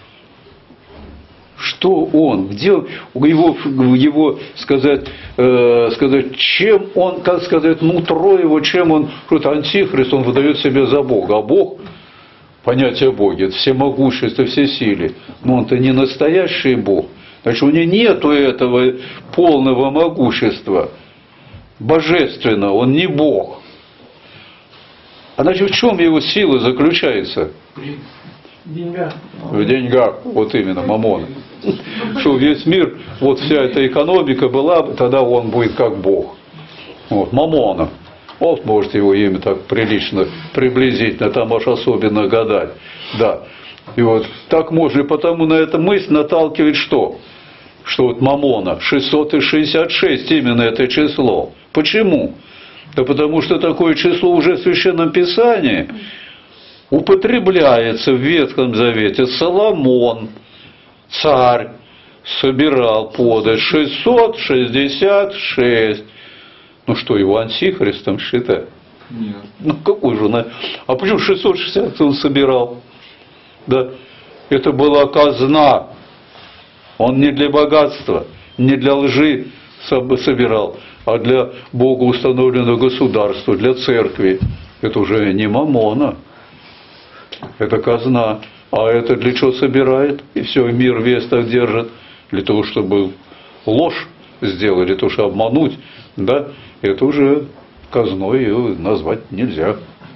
Что он, где его, его сказать, э, сказать, чем он, как сказать, нутро его, чем он, что-то антихрист, он выдает себя за Бога. А Бог, понятие Бога, это всемогущество, всесилие. Но он-то не настоящий Бог. Значит, у него нету этого полного могущества, божественного, он не Бог. А значит, в чем его сила заключается? В деньгах. В деньгах, вот именно, мамона. Что весь мир, вот вся эта экономика была, тогда он будет как Бог. Вот, мамона. Вот, может, его имя так прилично, приблизительно, там аж особенно гадать. Да. И вот так можно, и потому на эту мысль наталкивает что? Что вот мамона, шестьсот шестьдесят шесть именно это число. Почему? Да потому что такое число уже в Священном Писании употребляется в Ветхом Завете. Соломон, царь, собирал подать шестьсот шестьдесят шесть. Ну что, его антихристом считать? Нет. Ну какой же он? А почему шестьсот шестьдесят он собирал? Да. Это была казна. Он не для богатства, не для лжи собирал, а для Бога установленного государства, для церкви. Это уже не мамона. Это казна. А это для чего собирает? И все, мир весь так держит. Для того, чтобы ложь сделать, для того, чтобы обмануть. Да? Это уже казной ее назвать нельзя.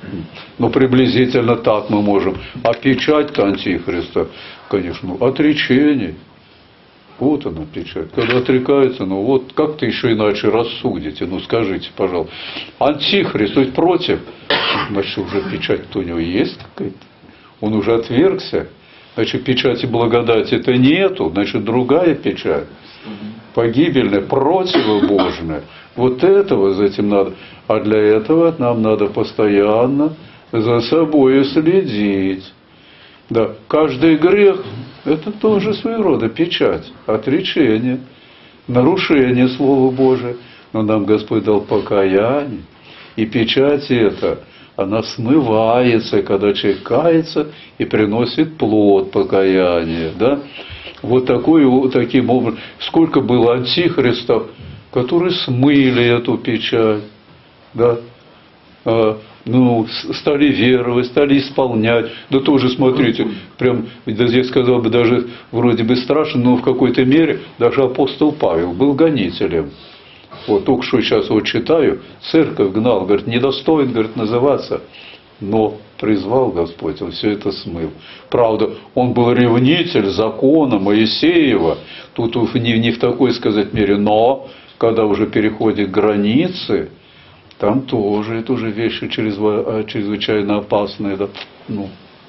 Ну, приблизительно так мы можем. А печать-то Антихриста, конечно, ну, отречение. Вот она печать. Когда отрекается, ну вот как-то еще иначе рассудите. Ну скажите, пожалуйста. Антихрист, то есть против, значит уже печать-то у него есть какая-то. Он уже отвергся. Значит, печати благодати-то нету, значит, другая печать. Погибельная, противобожная. Вот этого за этим надо. А для этого нам надо постоянно за собой следить. Да, каждый грех – это тоже своего рода печать, отречение, нарушение Слова Божия. Но нам Господь дал покаяние. И печать эта, она смывается, когда человек кается и приносит плод покаяния. Да? Вот, такой, вот таким образом. Сколько было антихристов, которые смыли эту печать. Да? Ну, стали веровать, стали исполнять. Да тоже, смотрите, прям, да здесь сказал бы, даже вроде бы страшно, но в какой-то мере даже апостол Павел был гонителем. Вот только что сейчас вот читаю, церковь гнал, говорит, недостоин, говорит, называться, но призвал Господь, он все это смыл. Правда, он был ревнитель закона Моисеева, тут не, не в такой, сказать, мере, но когда уже переходит границы, там тоже, это уже вещи чрезвычайно опасные. Да? Ну,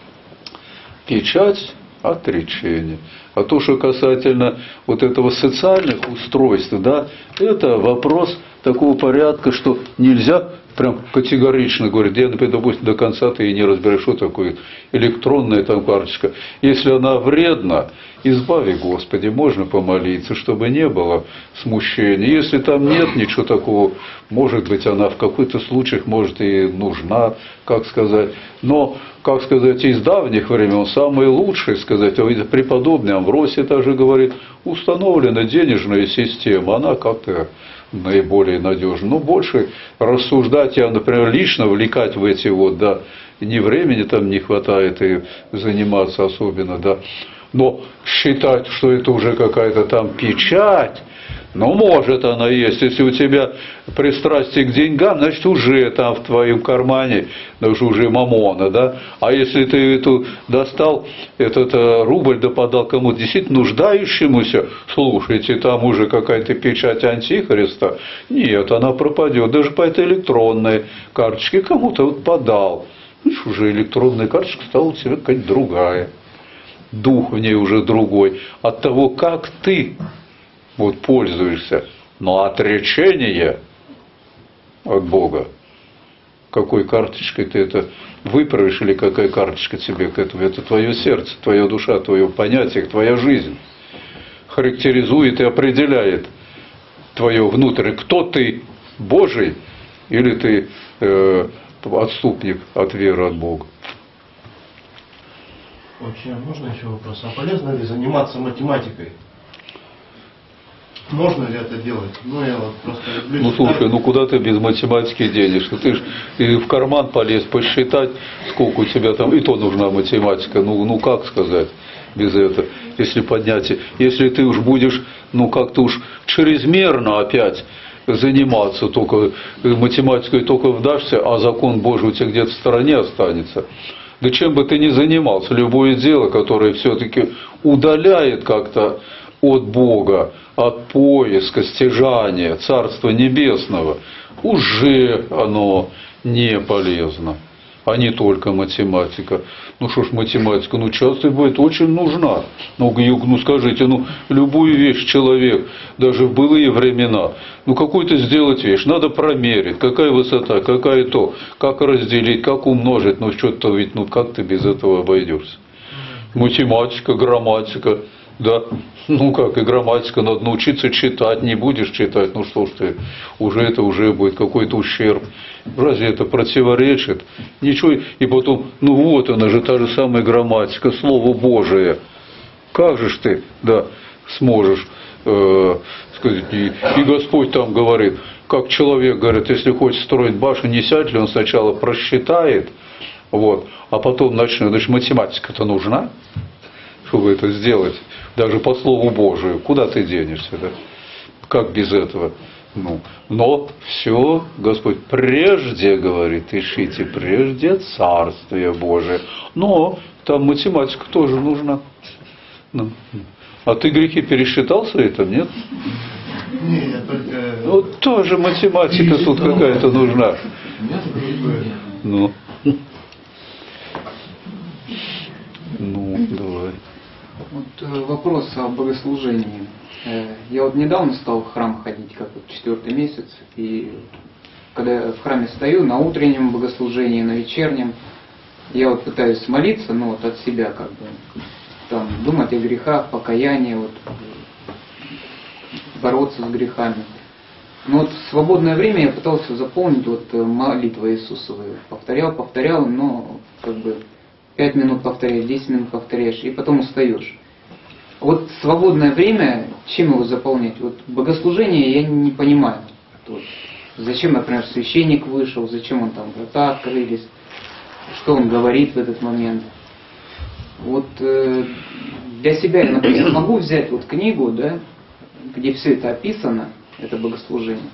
печать отречения. А то, что касательно вот этого социальных устройств, да, это вопрос такого порядка, что нельзя прям категорично говорить, я, например, допустим, до конца ты и не разбираешь, что такое электронная там карточка. Если она вредна, избави, Господи, можно помолиться, чтобы не было смущения. Если там нет ничего такого, может быть, она в каких-то случаях, может, и нужна, как сказать. Но, как сказать, из давних времен самое лучшее, сказать, преподобный Амвросий также говорит, установлена денежная система, она как-то наиболее надежно. Но больше рассуждать, я, например, лично влекать в эти вот, да, ни времени там не хватает и заниматься особенно, да. Но считать, что это уже какая-то там печать, ну, может она есть. Если у тебя пристрастие к деньгам, значит, уже там в твоем кармане, значит, уже мамона, да. А если ты эту достал, этот рубль да подал кому-то действительно нуждающемуся, слушайте, там уже какая-то печать антихриста, нет, она пропадет. Даже по этой электронной карточке кому-то вот подал. Значит, уже электронная карточка стала у тебя какая-то другая. Дух в ней уже другой. От того, как ты вот пользуешься. Но отречение от Бога, какой карточкой ты это выправишь, или какая карточка тебе к этому, это твое сердце, твоя душа, твое понятие, твоя жизнь характеризует и определяет твое внутреннее, кто ты, Божий, или ты э, отступник от веры от Бога. Вообще, можно еще вопрос? А полезно ли заниматься математикой? Можно ли это делать? Ну, я вот просто... Ну, слушай, ну куда ты без математики денешься? Ты ж и в карман полез посчитать, сколько у тебя там, и то нужна математика. Ну, ну как сказать без этого? Если поднять, если ты уж будешь, ну, как-то уж чрезмерно опять заниматься только математикой, только вдашься, а закон Божий у тебя где-то в стороне останется. Да чем бы ты ни занимался, любое дело, которое все-таки удаляет как-то от Бога, от поиска, стяжания Царства Небесного, уже оно не полезно, а не только математика. Ну что ж, математика, ну часто бывает очень нужна. Ну, ну скажите, ну любую вещь человек, даже в былые времена, ну какую-то сделать вещь, надо промерить, какая высота, какая то, как разделить, как умножить, ну что-то ведь, ну как ты без этого обойдешься? Математика, грамматика. Да, ну как, и грамматика, надо научиться читать, не будешь читать, ну что ж ты, уже это уже будет какой-то ущерб. Разве это противоречит? Ничего, и потом, ну вот она же та же самая грамматика, Слово Божие. Как же ж ты, да, сможешь, э, сказать, и, и Господь там говорит, как человек говорит, если хочет строить башню, не сядет ли он сначала просчитает, вот, а потом начнет, значит, математика-то нужна, чтобы это сделать. Даже по Слову Божию. Куда ты денешься, да? Как без этого? Ну, но все, Господь прежде говорит, ищите прежде Царствие Божие. Но там математика тоже нужна. Ну. А ты грехи пересчитал свои там, нет? Не, я только... Ну, тоже математика тут какая-то нужна. Ну. Ну, давай. Вот э, вопрос о богослужении. Э, я вот недавно стал в храм ходить, как вот четвертый месяц, и когда я в храме стою, на утреннем богослужении, на вечернем, я вот пытаюсь молиться, ну вот от себя как бы, там, думать о грехах, покаянии, вот, бороться с грехами. Но вот в свободное время я пытался заполнить вот молитвы Иисусовые. Повторял, повторял, но как бы пять минут повторяешь, десять минут повторяешь, и потом устаешь. Вот свободное время, чем его заполнять? Вот богослужение я не понимаю. Вот. Зачем, например, священник вышел, зачем он там, врата открылись, что он говорит в этот момент. Вот э, для себя я, например, могу взять вот книгу, да, где все это описано, это богослужение.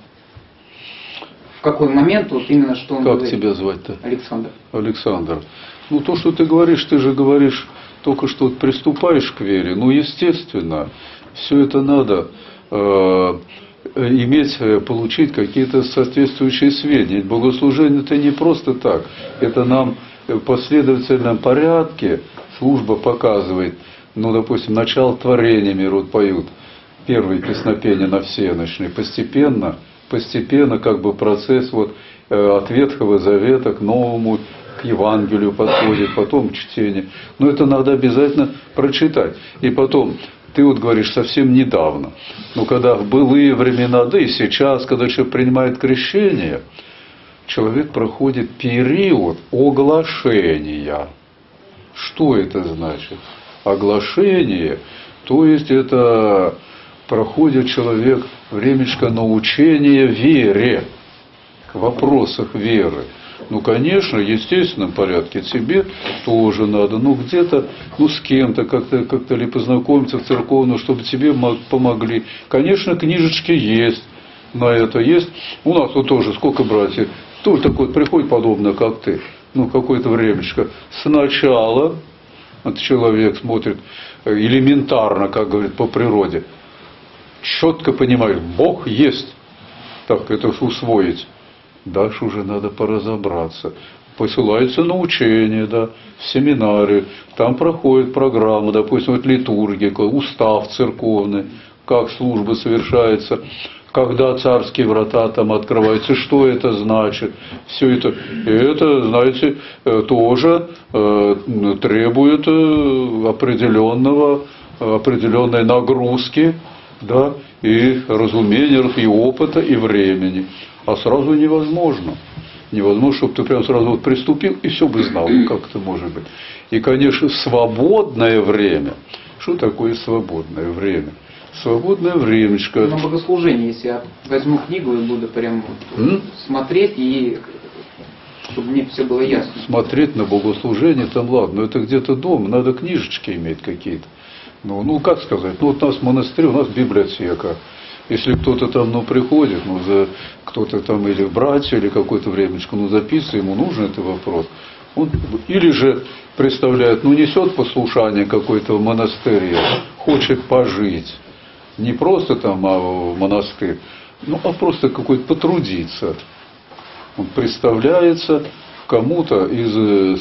В какой момент, вот именно что он как говорит. Как тебя звать-то? Александр. Александр. Ну, то, что ты говоришь, ты же говоришь, только что вот приступаешь к вере. Ну, естественно, все это надо э, иметь, получить какие-то соответствующие сведения. Ведь богослужение это не просто так. Это нам в последовательном порядке служба показывает. Ну, допустим, начало творения миру поют. Первые песнопения на всеночные. Постепенно, постепенно как бы процесс вот, э, от Ветхого Завета к Новому, к Евангелию подходит, потом чтение. Но это надо обязательно прочитать. И потом, ты вот говоришь, совсем недавно, но когда в былые времена, да и сейчас, когда человек принимает крещение, человек проходит период оглашения. Что это значит? Оглашение, то есть это проходит человек времечко научения вере, в вопросах веры. Ну, конечно, в естественном порядке тебе тоже надо, ну, где-то, ну, с кем-то как-то как-то ли познакомиться в церковную, чтобы тебе помогли. Конечно, книжечки есть, на это есть. У нас вот тоже сколько братьев, тоже такой вот приходит подобно, как ты, ну, какое-то времечко. Сначала вот человек смотрит элементарно, как говорит, по природе, четко понимает, Бог есть, так это усвоить. Дальше уже надо поразобраться. Посылается на учение, да, в семинары, там проходит программа, допустим, вот литургика, устав церковный, как служба совершается, когда царские врата там открываются, что это значит. Все это, и это, знаете, тоже требует определенного, определенной нагрузки, да, и разумения, и опыта, и времени. А сразу невозможно. Невозможно, чтобы ты прям сразу вот приступил и все бы знал, ну как это может быть. И, конечно, свободное время. Что такое свободное время? Свободное времечко. На богослужение, если я возьму книгу и буду прям вот смотреть, и чтобы мне все было ясно. Смотреть на богослужение, там ладно, но это где-то дома, надо книжечки иметь какие-то. Ну, ну как сказать, ну вот у нас в монастыре, у нас библиотека. Если кто-то там, ну, приходит, ну, за кто-то там или в братья, или какое-то времечко, ну, записывает, ему нужен этот вопрос. Он, или же представляет, ну, несет послушание какой-то в монастыре, хочет пожить. Не просто там а в монастырь, ну, а просто какой-то потрудиться. Он представляется кому-то из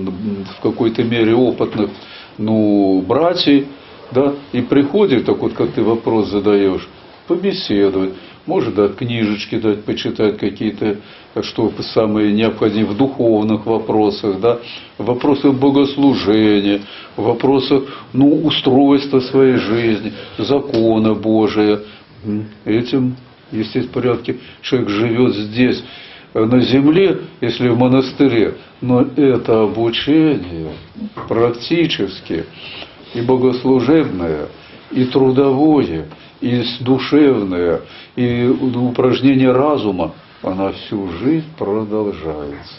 в какой-то мере опытных, ну, братьев, да, и приходит, так вот, как ты вопрос задаешь, побеседовать, может дать книжечки, дать почитать какие-то, что самые необходимые в духовных вопросах, да, в вопросах богослужения, в вопросах, ну, устройства своей жизни, закона Божия. Этим, естественно, в порядке человек живет здесь, на земле, если в монастыре, но это обучение практически и богослужебное, и трудовое, и душевное, и упражнение разума, она всю жизнь продолжается.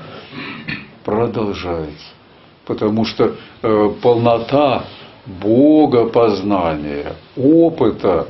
Продолжается. Потому что э, полнота богопознания, опыта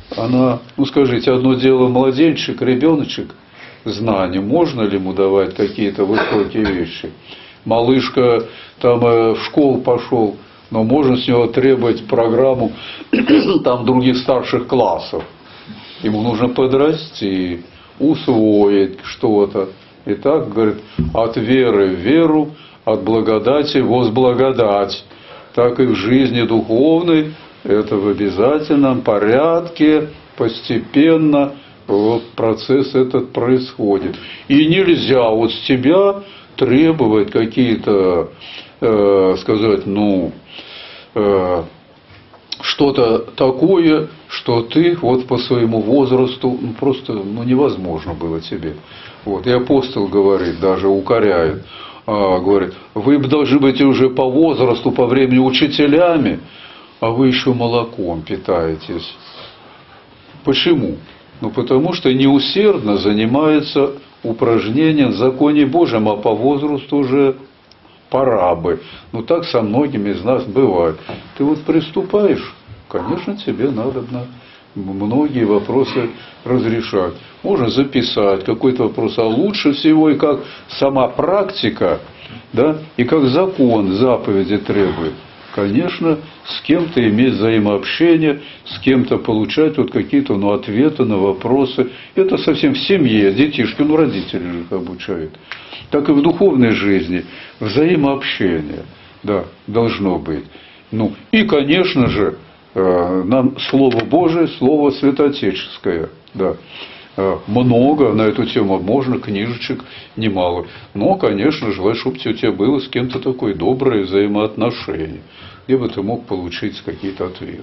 она, ну скажите, одно дело младенчик, ребеночек, знание, можно ли ему давать какие-то высокие вещи? Малышка там в школу пошел, но можно с него требовать программу там других старших классов. Ему нужно подрасти, усвоить что-то. И так, говорит, от веры в веру, от благодати возблагодать. Так и в жизни духовной это в обязательном порядке, постепенно вот процесс этот происходит. И нельзя вот с тебя требовать какие-то, э, сказать, ну, э, что-то такое, что ты вот по своему возрасту, ну, просто ну, невозможно было тебе. Вот. И апостол говорит, даже укоряет, а, говорит, вы должны быть уже по возрасту, по времени учителями, а вы еще молоком питаетесь. Почему? Ну, потому что неусердно занимается упражнением в законе Божьем, а по возрасту уже пора бы. Ну, так со многими из нас бывает. Ты вот приступаешь, конечно, тебе надо многие вопросы разрешать. Можно записать какой-то вопрос, а лучше всего и как сама практика, да, и как закон, заповеди требует. Конечно, с кем-то иметь взаимообщение, с кем-то получать вот какие-то ну, ответы на вопросы. Это совсем в семье, детишки, ну родители же их обучают. Так и в духовной жизни взаимообщение, да, должно быть. Ну, и, конечно же, нам Слово Божие, Слово святоотеческое, да. Много на эту тему, можно книжечек немало. Но, конечно, желаю, чтобы у тебя было с кем-то такое доброе взаимоотношение, где бы ты мог получить какие-то ответы.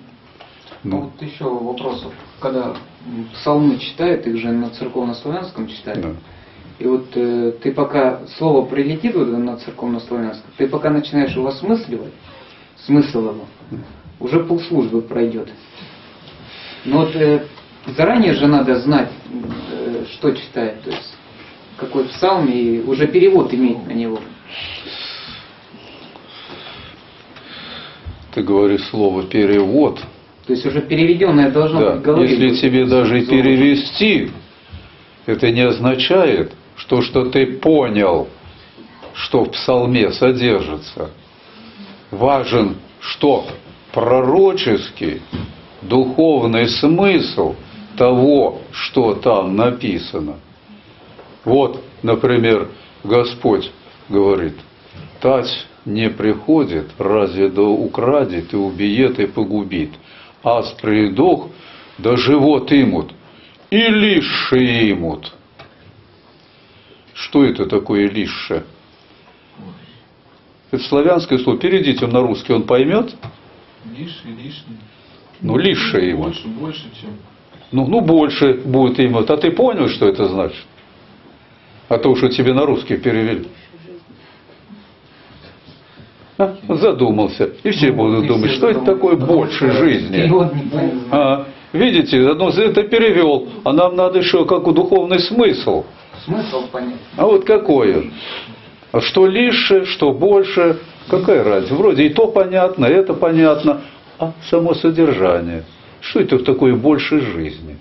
Ну. Вот еще вопросов. Когда псалмы читают, их же на церковнославянском читают. Да. И вот э, ты пока слово прилетит вот, на церковнославянском, ты пока начинаешь его осмысливать, смысл его, уже полслужбы пройдет. Но вот э, заранее же надо знать, э, что читать, то есть какой псалм, и уже перевод иметь на него. Ты говоришь слово «перевод». То есть уже переведенное должно да. быть в голове. Если тебе даже и перевести, это не означает, что, что ты понял, что в псалме содержится. Важен, что пророческий, духовный смысл того, что там написано. Вот, например, Господь говорит, тать не приходит, разве да украдет и убиет и погубит, аз придох, да живот имут, и лиши имут. Что это такое лишше? Это славянское слово. Перейдите на русский, он поймет? Лишний, лишний. Ну, лишше ему. Больше, больше, чем. Ну, ну, больше будет ему. А ты понял, что это значит? А то, что тебе на русский перевели. А? Задумался. И все ну, будут думать, что это такое больше жизни. А, видите, это перевел, а нам надо еще как духовный смысл. Смысл понять. А вот какой он? А что лишь, что больше, какая разница? Вроде и то понятно, и это понятно, а само содержание. Что это такое больше жизни?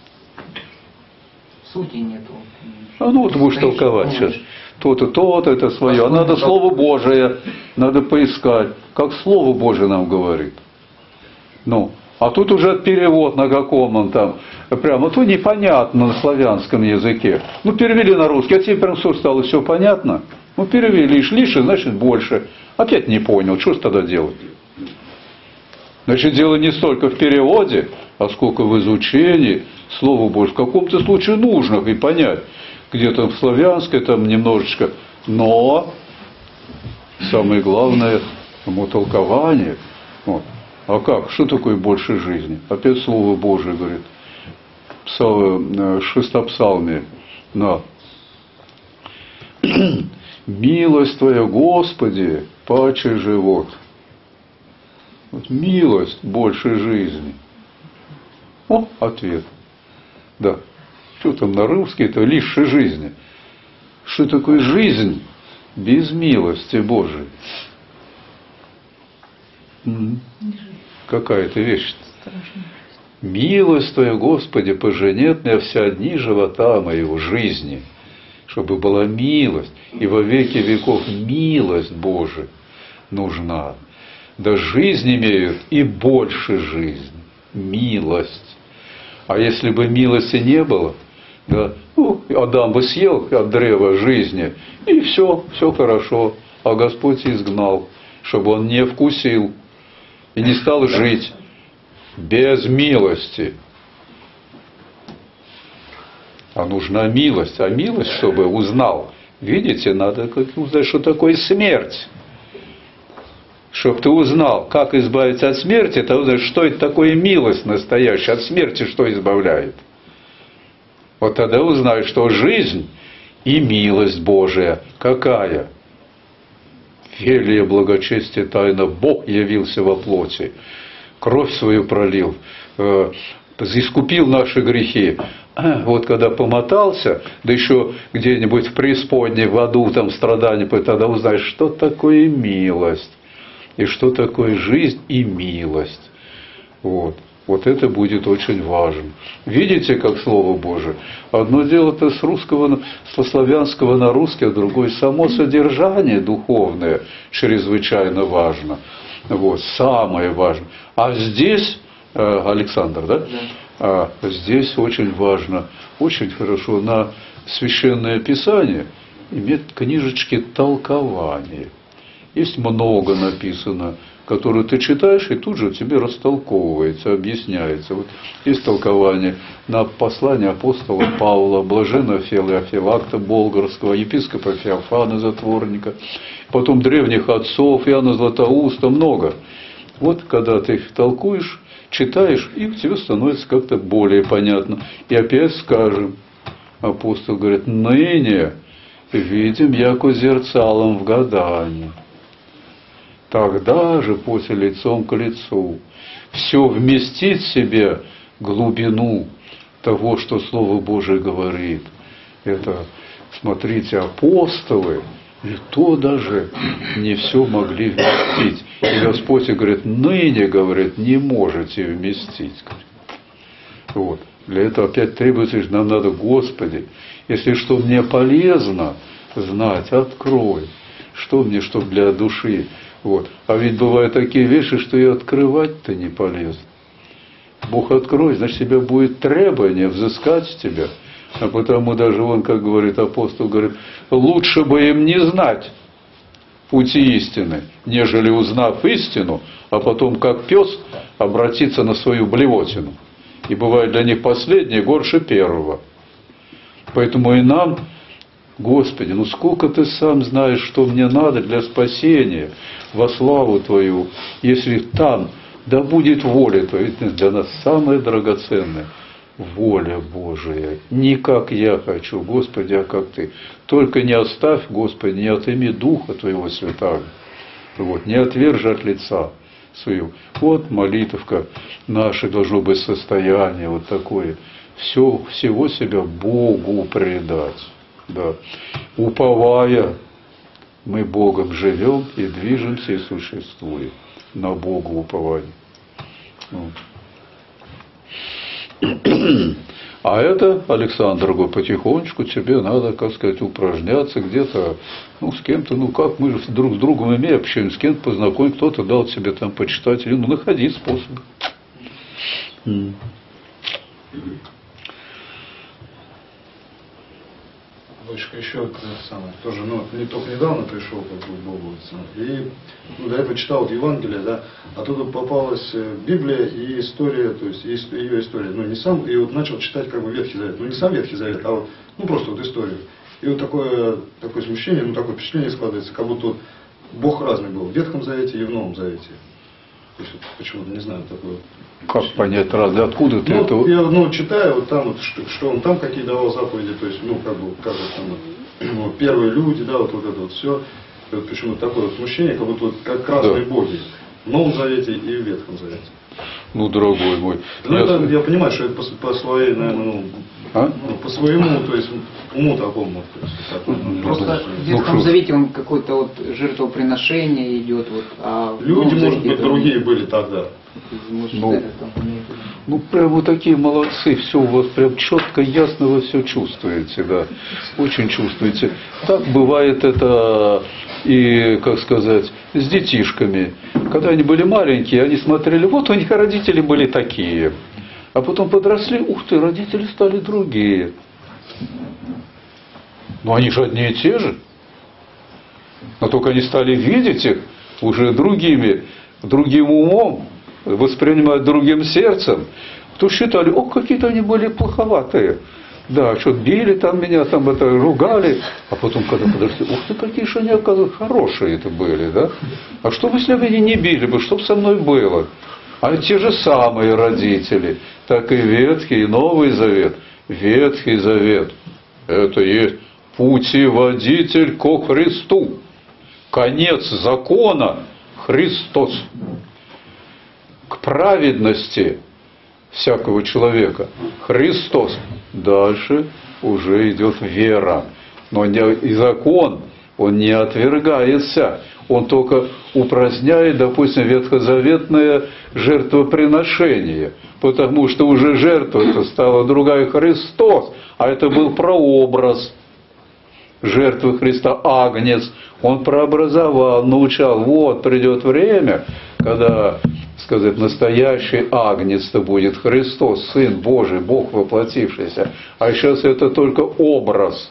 Сути нету. А ну вот будешь толковать сейчас. То-то, то-то, это свое. А надо Слово Божие, надо поискать. Как Слово Божие нам говорит. Ну, а тут уже перевод на каком он там. Прямо, то непонятно на славянском языке. Ну, перевели на русский, а теперь прям все стало все понятно. Ну, перевели лишь, лишь, значит больше. Опять не понял, что ж тогда делать? Значит, дело не столько в переводе, а сколько в изучении Слова Божьего. В каком-то случае нужно и понять. Где-то в славянской там немножечко. Но самое главное ему толкование. Вот. А как? Что такое больше жизни? Опять Слово Божие говорит. В шестопсалме. На. Милость Твоя, Господи, паче живот. Вот милость больше жизни. О, ответ. Да. Что там на русский-то лишь жизни? Что такое жизнь без милости Божией? М-м. Какая-то вещь. Милость Твоя, Господи, пожени от меня вся дни живота моего, жизни, чтобы была милость, и во веки веков милость Божия нужна. Да жизнь имеют и больше жизнь, милость. А если бы милости не было, да, ну, Адам бы съел от древа жизни, и все, все хорошо, а Господь изгнал, чтобы он не вкусил и не стал жить без милости. А нужна милость. А милость, чтобы узнал, видите, надо как узнать, что такое смерть. Чтобы ты узнал, как избавиться от смерти, то узнать, что это такое милость настоящая. От смерти что избавляет? Вот тогда узнаешь, что жизнь и милость Божия какая? Велие благочестие тайна, Бог явился во плоти, кровь свою пролил, э, искупил наши грехи. А вот когда помотался, да еще где-нибудь в преисподней, в аду, там страдания, тогда узнаешь, что такое милость, и что такое жизнь и милость. Вот. Вот это будет очень важно. Видите, как Слово Божие? Одно дело-то с русского, со славянского на русский, а другое само содержание духовное чрезвычайно важно. Вот, самое важное. А здесь, Александр, да? Да. А здесь очень важно, очень хорошо на Священное Писание иметь книжечки толкования. Есть много написано, которую ты читаешь, и тут же тебе растолковывается, объясняется. Вот есть толкование на послание апостола Павла, блаженного Феофилакта Болгарского, епископа Феофана Затворника, потом древних отцов, Иоанна Златоуста, много. Вот когда ты их толкуешь, читаешь, и тебе становится как-то более понятно. И опять скажем, апостол говорит, ныне видим, яко зерцалом в гадании. Тогда же, после лицом к лицу, все вместит в себе глубину того, что Слово Божие говорит. Это, смотрите, апостолы, и то даже не все могли вместить. И Господь говорит, ныне, говорит, не можете вместить. Вот. Для этого опять требуется, что нам надо, Господи, если что мне полезно знать, открой. Что мне, что для души. Вот. А ведь бывают такие вещи, что и открывать-то не полезно. Бог откроет, значит, тебя будет требование взыскать с тебя. А потому даже он, как говорит апостол, говорит, лучше бы им не знать пути истины, нежели узнав истину, а потом, как пес, обратиться на свою блевотину. И бывает для них последнее горше первого. Поэтому и нам, Господи, ну сколько Ты сам знаешь, что мне надо для спасения, во славу Твою, если там, да будет воля Твоя, для нас самое драгоценное. Воля Божия. Не как я хочу, Господи, а как Ты. Только не оставь, Господи, не отыми Духа Твоего Святаго. Вот, не отвержи от лица свою. Вот молитвка наше должно быть состояние вот такое. Все, всего себя Богу предать. Да. Уповая, мы Богом живем и движемся и существуем. На Бога упование. Вот. А это, Александр, дорогой, потихонечку тебе надо, как сказать, упражняться где-то, ну, с кем-то, ну, как мы же друг с другом имеем общение, с кем-то познакомить, кто-то дал тебе там почитать, или, ну, находи способы. Дочка еще это самое, тоже, ну, не только недавно пришел как бы к Богу, и ну, до этого читал вот Евангелие, да, оттуда попалась Библия и история, то есть ее история, ну не сам, и вот начал читать как бы Ветхий Завет, ну не сам Ветхий Завет, а вот, ну просто вот историю. И вот такое, такое смущение, ну такое впечатление складывается, как будто вот Бог разный был в Ветхом Завете и в Новом Завете. То есть вот, почему-то не знаю такое. Как понять разные? Откуда ты ну, это? Я ну, читаю, вот там, вот, что, что он там какие давал заповеди, то есть, ну, как бы, как вот, там, ну, первые люди, да, вот, вот это вот все. Вот почему-то такое вот смущение, как будто вот, как разные да. боги. В Новом Завете и в Ветхом Завете. Ну, дорогой мой. Ну, я, это, я понимаю, что это по, по своей, наверное, ну, а? ну, по своему, то есть, уму такому. То есть, так, ну, просто в Ветхом ну, Завете он какое-то вот жертвоприношение идет. Вот, а люди, может быть, другие были тогда. Может, ну, Ну, прям вот такие молодцы, все у вас прям четко, ясно вы все чувствуете, да, очень чувствуете. Так бывает это и, как сказать, с детишками. Когда они были маленькие, они смотрели, вот у них родители были такие. А потом подросли, ух ты, родители стали другие. Но они же одни и те же. Но только они стали видеть их уже другими, другим умом, воспринимать другим сердцем. То считали, о, какие-то они были плоховатые. Да, что били там меня, там это ругали. А потом, когда подошли, ух ты, какие же они, оказывается, хорошие это были, да? А что бы, если бы они не били бы, что бы со мной было? А те же самые родители, так и Ветхий, и Новый Завет. Ветхий Завет – это есть путеводитель ко Христу. Конец закона – Христос. К праведности всякого человека – Христос. Дальше уже идет вера. Но и закон, он не отвергается. Он только упраздняет, допустим, ветхозаветное жертвоприношение. Потому что уже жертва это стала другая, Христос. А это был прообраз жертвы Христа, агнец. Он прообразовал, научал. Вот придет время, когда, сказать, настоящий агнец-то будет Христос, Сын Божий, Бог воплотившийся. А сейчас это только образ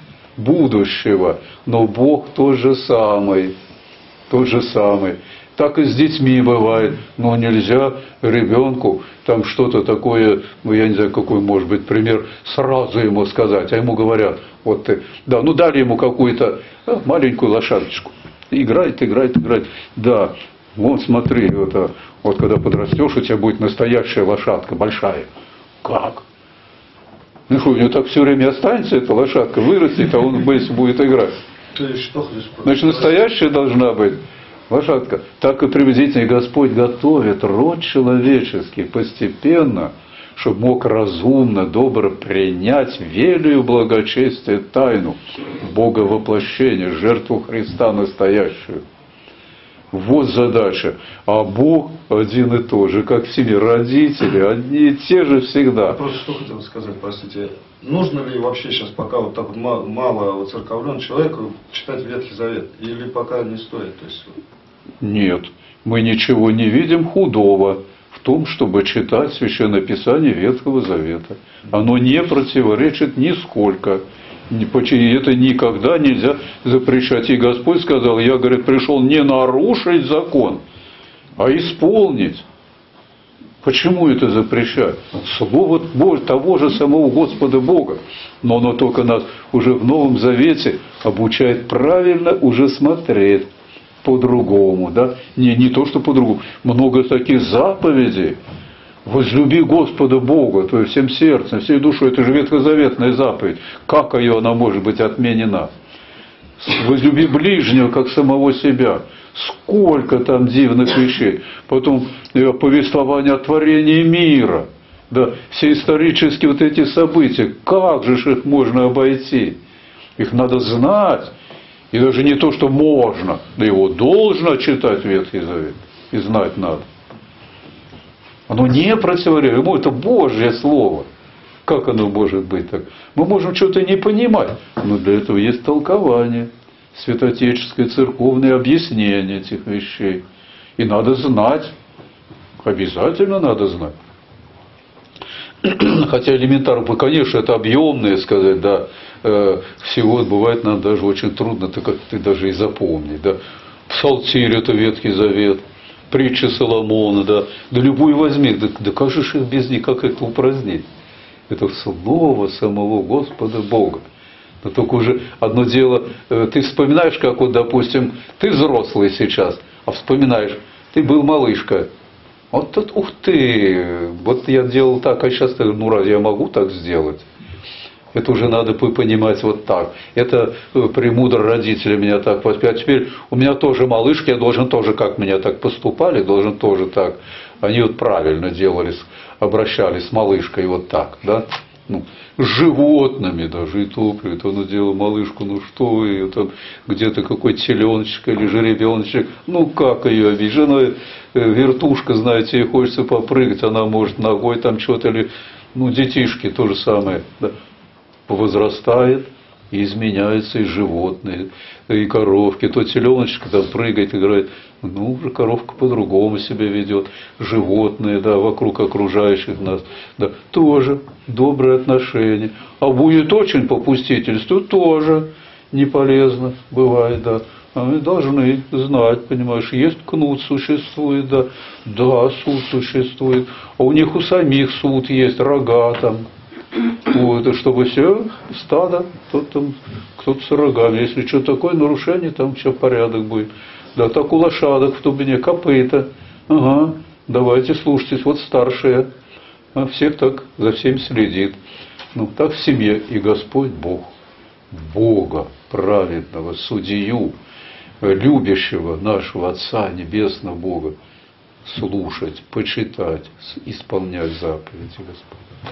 будущего. Но Бог тот же самый. Тот же самый. Так и с детьми бывает. Но нельзя ребенку там что-то такое, ну я не знаю, какой может быть пример, сразу ему сказать. А ему говорят, вот ты, да, ну дали ему какую-то а, маленькую лошадочку. Играет, играет, играет. Да, вот смотри, вот, вот когда подрастешь, у тебя будет настоящая лошадка, большая. Как? Ну что, у него так все время останется эта лошадка, вырастет, а он будет играть. Значит, настоящая должна быть лошадка. Так и приблизительно Господь готовит род человеческий постепенно, чтобы мог разумно, добро принять велию благочестия тайну Бога воплощения, жертву Христа настоящую. Вот задача. А Бог один и тот же, как в семье, родители, одни и те же всегда. Я просто что хотел сказать, простите. Нужно ли вообще сейчас, пока вот так вот мало воцерковлен человеку, читать Ветхий Завет? Или пока не стоит? То есть... Нет. Мы ничего не видим худого в том, чтобы читать Священное Писание Ветхого Завета. Оно не противоречит нисколько. Это никогда нельзя запрещать. И Господь сказал, я, говорит, пришел не нарушить закон, а исполнить. Почему это запрещать? Слово Божье, того же самого Господа Бога. Но оно только нас уже в Новом Завете обучает правильно уже смотреть по-другому. Да? Не, не то, что по-другому. Много таких заповедей. Возлюби Господа Бога, то есть всем сердцем, всей душой. Это же ветхозаветная заповедь. Как ее она может быть отменена? Возлюби ближнего, как самого себя. Сколько там дивных вещей. Потом повествование о творении мира. Да, все исторические вот эти события. Как же их можно обойти? Их надо знать. И даже не то, что можно, да его должно читать Ветхий Завет. И знать надо. Оно не противоречит. Ему это Божье Слово. Как оно может быть так? Мы можем что-то не понимать, но для этого есть толкование, святоотеческое, церковное объяснение этих вещей. И надо знать. Обязательно надо знать. Хотя элементарно, конечно, это объемное сказать, да, всего бывает нам даже очень трудно, так как ты даже и запомнить, да. Псалтирь это Ветхий Завет. Притчи Соломона, да, да любую возьми, да, да как же их без них, как это упразднить? Это слово самого Господа Бога. Но только уже одно дело, ты вспоминаешь, как вот, допустим, ты взрослый сейчас, а вспоминаешь, ты был малышка. Вот тут, ух ты, вот я делал так, а сейчас, ну разве я могу так сделать? Это уже надо понимать вот так. Это премудро родители меня так воспитали. А теперь у меня тоже малышки, я должен тоже, как меня так поступали, должен тоже так. Они вот правильно делали, обращались с малышкой вот так, да? Ну, с животными даже и то, привет, он надела малышку, ну что вы, там где-то какой-то теленочек или жеребеночек, ну как ее обидеть, жена вертушка, знаете, ей хочется попрыгать, она может ногой там что-то, или, ну детишки то же самое, да, возрастает, и изменяются и животные, и коровки, то теленочка там прыгает, играет, ну уже коровка по-другому себя ведет, животные, да, вокруг окружающих нас, да, тоже добрые отношения, а будет очень попустительство, тоже не полезно бывает, да, а мы должны знать, понимаешь, есть кнут существует, да, да, суд существует, а у них у самих суд есть, рога там, вот, чтобы все, стадо, кто-то там, кто-то с рогами, если что такое нарушение, там все порядок будет. Да, так у лошадок в Тубине копыта. Ага, давайте слушайтесь, вот старшие. А всех так за всем следит. Ну, так в семье и Господь Бог, Бога праведного, судью, любящего нашего Отца Небесного Бога, слушать, почитать, исполнять заповеди Господа.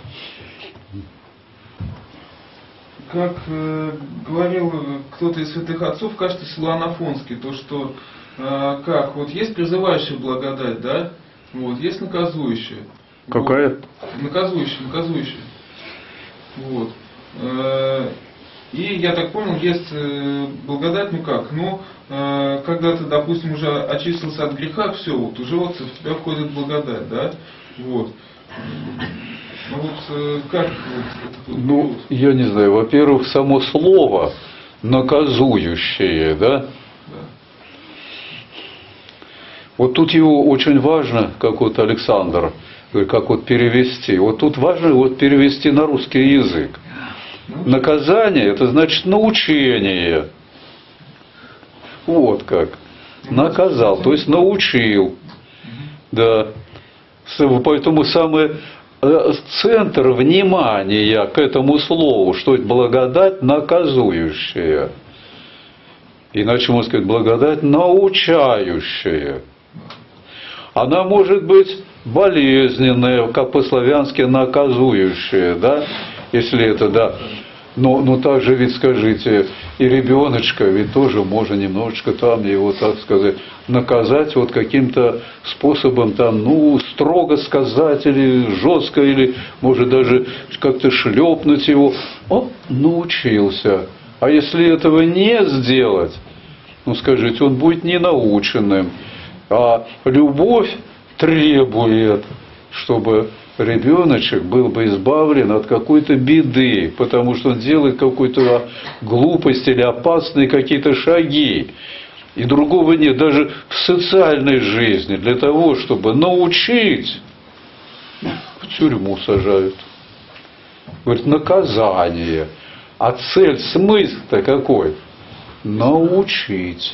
Как э, говорил кто-то из святых отцов, кажется, Силуан Афонский, то, что э, как, вот есть призывающая благодать, да, вот, есть наказующая. Какая? Вот, наказующая, наказующая. Вот. Э, и, я так понял, есть э, благодать, ну как, ну, э, когда ты, допустим, уже очистился от греха, все, вот, уже вот в тебя входит благодать, да, вот. Ну вот э, как вот, ну, я не знаю, во-первых, само слово наказующее, да? Да. Вот тут его очень важно, как вот Александр, как вот перевести. Вот тут важно вот перевести на русский язык. Наказание – это значит научение. Вот как. Наказал, то есть научил. Да. Поэтому самое центр внимания к этому слову, что это благодать наказующая. Иначе можно сказать, благодать научающая. Она может быть болезненная, как по-славянски наказующая, да, если это, да. Но, но также ведь, скажите, и ребеночка ведь тоже можно немножечко там его, так сказать, наказать вот каким-то способом там, ну, строго сказать или жестко, или может даже как-то шлепнуть его. Он научился. А если этого не сделать, ну, скажите, он будет ненаученным. А любовь требует, чтобы ребеночек был бы избавлен от какой-то беды, потому что он делает какую-то глупость или опасные какие-то шаги. И другого нет, даже в социальной жизни, для того, чтобы научить, в тюрьму сажают. Говорит, наказание. А цель, смысл-то какой? Научить.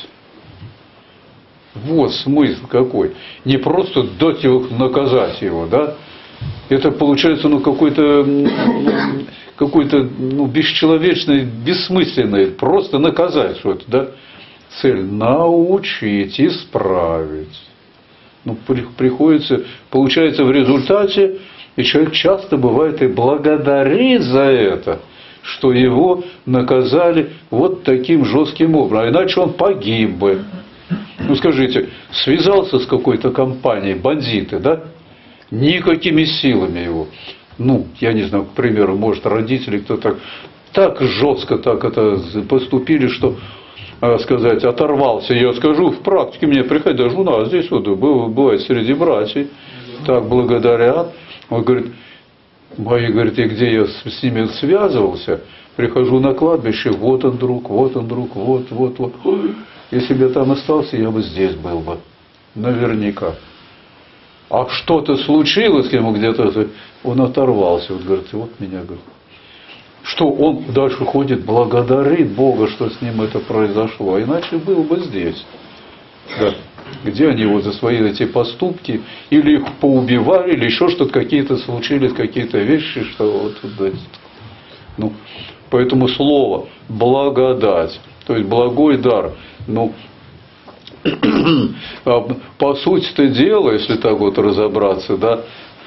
Вот смысл какой. Не просто дать его, наказать его, да? Это получается, ну, какой-то, какой-то, ну, бесчеловечный, бессмысленный, просто наказать что-то, да? Цель научить, исправить. Ну, приходится, получается в результате, и человек часто бывает и благодарит за это, что его наказали вот таким жестким образом, а иначе он погиб бы. Ну, скажите, связался с какой-то компанией, бандиты, да? Никакими силами его. Ну, я не знаю, к примеру, может, родители кто так, так жестко так это поступили, что, сказать, оторвался. Я скажу, в практике мне приходит, даже у нас здесь вот бывает среди братьев, так благодарят. Он говорит, мои, говорит, и где я с ними связывался, прихожу на кладбище, вот он, друг, вот он, друг, вот, вот, вот. Если бы я там остался, я бы здесь был бы. Наверняка. А что-то случилось ему где-то, он оторвался. Вот, говорит, вот меня, говорит. Что он дальше ходит, благодарит Бога, что с ним это произошло. А иначе был бы здесь. Да. Где они вот за свои эти поступки, или их поубивали, или еще что-то, какие-то случились, какие-то вещи, что вот, да. Ну, поэтому слово благодать, то есть благой дар, ну, по сути-то дела, если так вот разобраться, да,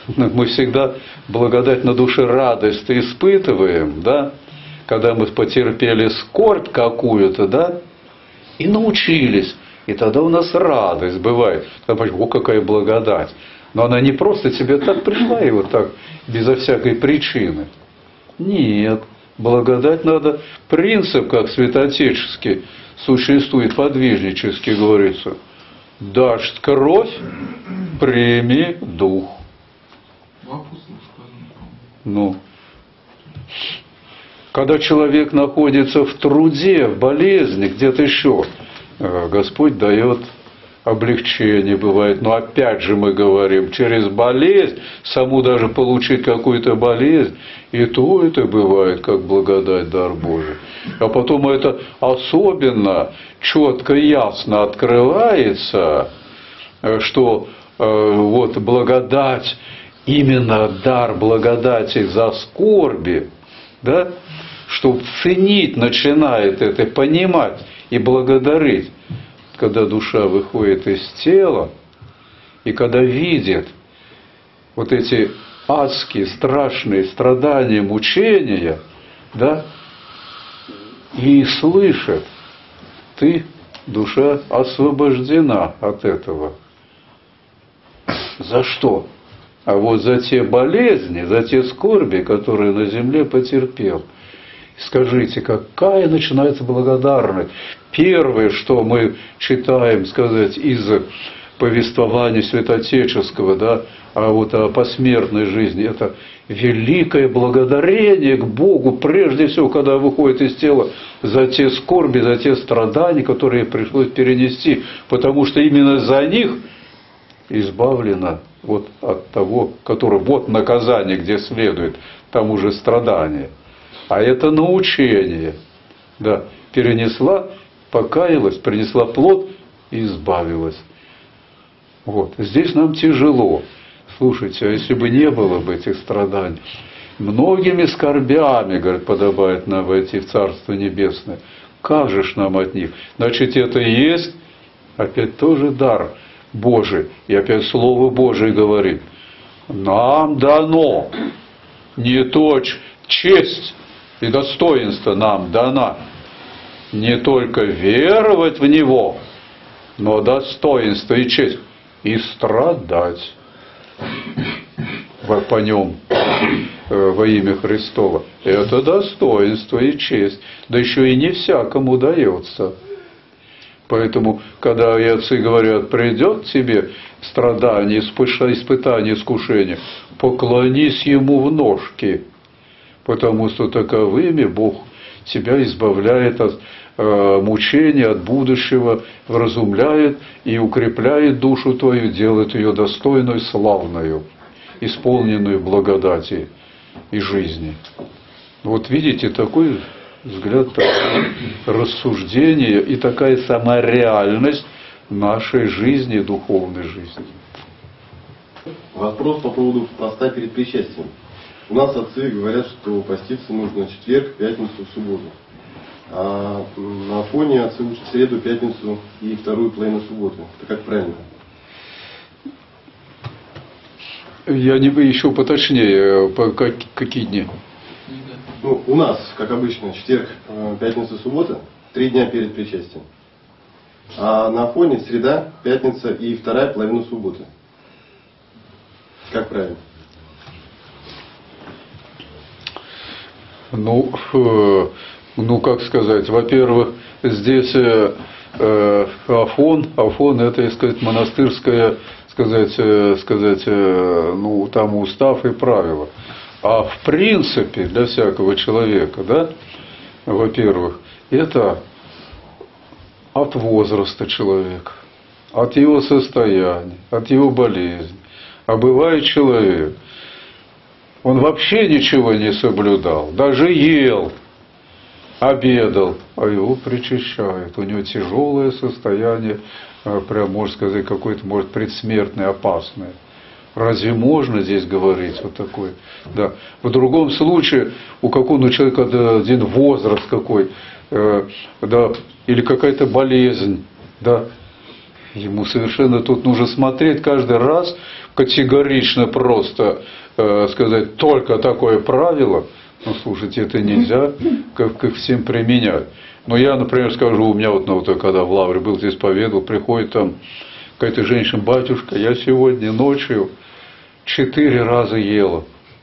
Мы всегда благодать на душе, радость испытываем, да, когда мы потерпели скорбь какую-то, да, и научились. И тогда у нас радость бывает. Тогда, о, какая благодать. Но она не просто тебе так пришла и вот так, безо всякой причины. Нет. Благодать надо, принцип, как святоотеческий, существует подвижнически, говорится. Дашь кровь, прими дух. Ну, когда человек находится в труде, в болезни, где-то еще, Господь дает облегчение, бывает. Но опять же мы говорим, через болезнь, саму даже получить какую-то болезнь, и то это бывает, как благодать, дар Божий. А потом это особенно четко и ясно открывается, что э, вот благодать, именно дар благодати за скорби, да, что ценить начинает это, понимать и благодарить, когда душа выходит из тела, и когда видит вот эти адские, страшные страдания, мучения, да, и слышит, ты, душа, освобождена от этого. За что? А вот за те болезни, за те скорби, которые на земле потерпел. Скажите, какая начинается благодарность? Первое, что мы читаем, сказать, из повествования святоотеческого, да, а вот о посмертной жизни, это великое благодарение к Богу, прежде всего, когда выходит из тела, за те скорби, за те страдания, которые пришлось перенести, потому что именно за них избавлено вот от того, который вот наказание, где следует, там уже страдание. А это научение, да, перенесла, покаялась, принесла плод и избавилась. Вот. Здесь нам тяжело. Слушайте, а если бы не было бы этих страданий, многими скорбями, говорит, подобает нам войти в Царство Небесное. Как же ж нам от них? Значит, это и есть опять тоже дар Божий. И опять Слово Божие говорит. Нам дано не то честь и достоинство нам дано. Не только веровать в Него, но достоинство и честь. И страдать по Нем во имя Христова. Это достоинство и честь. Да еще и не всякому дается. Поэтому, когда и отцы говорят, придет тебе страдание, испытание, искушение, поклонись Ему в ножки, потому что таковыми Бог тебя избавляет от э, мучения, от будущего, вразумляет и укрепляет душу твою, делает ее достойной, славною, исполненную благодати и жизни. Вот видите, такой взгляд, такое рассуждение и такая сама реальность нашей жизни, духовной жизни. Вопрос по поводу поста перед причастием. У нас отцы говорят, что поститься нужно четверг, пятницу, субботу. А на Афоне отцы учат среду, пятницу и вторую половину субботы. Это как правильно? Я не бы еще поточнее, по как, какие дни? Ну, у нас, как обычно, четверг, пятница, суббота, три дня перед причастием. А на Афоне среда, пятница и вторая половина субботы. Как правильно? Ну, э, ну как сказать, во-первых, здесь э, Афон, Афон это, так сказать, монастырская, сказать, э, сказать, э, ну там устав и правила. А в принципе для всякого человека, да, во-первых, это от возраста человека, от его состояния, от его болезни. А бывает человек, он вообще ничего не соблюдал, даже ел, обедал, а его причащают. У него тяжелое состояние, прям, можно сказать, какое-то, может, предсмертное, опасное. Разве можно здесь говорить вот такое? Да. В другом случае, у какого-то человека один возраст какой, э, да, или какая-то болезнь, да, Ему совершенно тут нужно смотреть каждый раз категорично просто э, сказать только такое правило. Ну, слушайте, это нельзя как, как всем применять. Но я, например, скажу, у меня вот, ну, вот когда в Лавре был, здесь исповедовал, приходит там какая-то женщина: батюшка, я сегодня ночью четыре раза ела.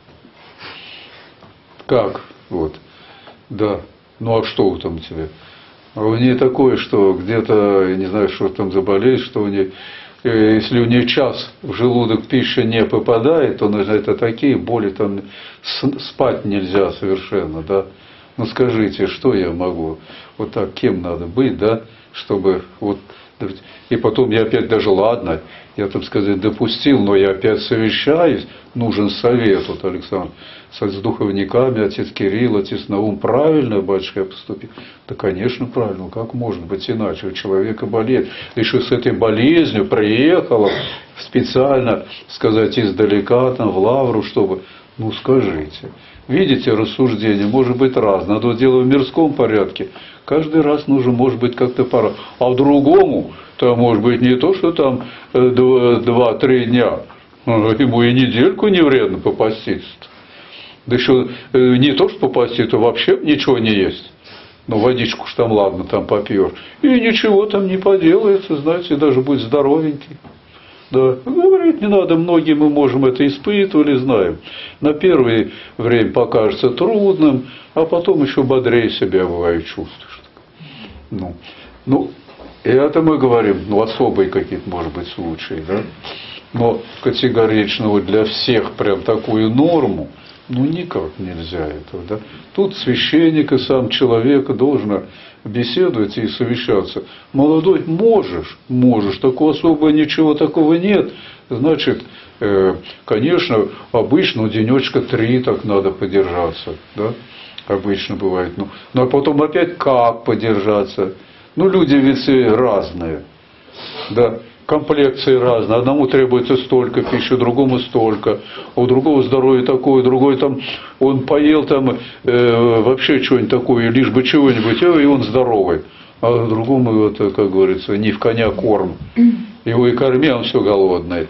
Как? Вот. Да. Ну а что там у тебя? А у нее такое, что где-то, я не знаю, что там заболеет, что у нее, если у нее час в желудок пища не попадает, то это такие боли, там спать нельзя совершенно, да. Ну скажите, что я могу? Вот так, кем надо быть, да, чтобы вот. И потом я опять даже, ладно, я, так сказать, допустил, но я опять совещаюсь, нужен совет, вот, Александр, с духовниками, отец Кирилл, отец Наум, правильно, батюшка, я поступил? Да, конечно, правильно, как может быть иначе? У человека болеет, еще с этой болезнью приехала специально, сказать, издалека, там, в Лавру, чтобы, ну, скажите, видите, рассуждение может быть разное, одно дело в мирском порядке, каждый раз нужно, может быть, как-то пора. А другому, то может быть не то, что там два-три дня, ему и недельку не вредно попаститься. Да еще не то, что попаститься, то вообще ничего не есть. Ну, водичку ж там, ладно, там попьешь. И ничего там не поделается, знаете, даже будет здоровенький. Да, говорить не надо, многие мы можем это испытывали, знаем. На первое время покажется трудным, а потом еще бодрее себя бывает чувствуешь. Ну, ну, это мы говорим, ну, особые какие-то, может быть, случаи, да. Но категорично вот для всех прям такую норму, ну, никак нельзя этого, да. Тут священник и сам человек должен беседовать и совещаться. Молодой, можешь, можешь, такого особо ничего такого нет. Значит, э, конечно, обычно денечка три так надо подержаться, да. Обычно бывает. Ну, ну, а потом опять как подержаться? Ну, люди ведь разные. Да, комплекции разные. Одному требуется столько пищи, другому столько. А у другого здоровье такое, другой там, он поел там э, вообще что-нибудь такое, лишь бы чего-нибудь, и он здоровый. А другому, вот, как говорится, не в коня корм. Его и корми, он все голодный.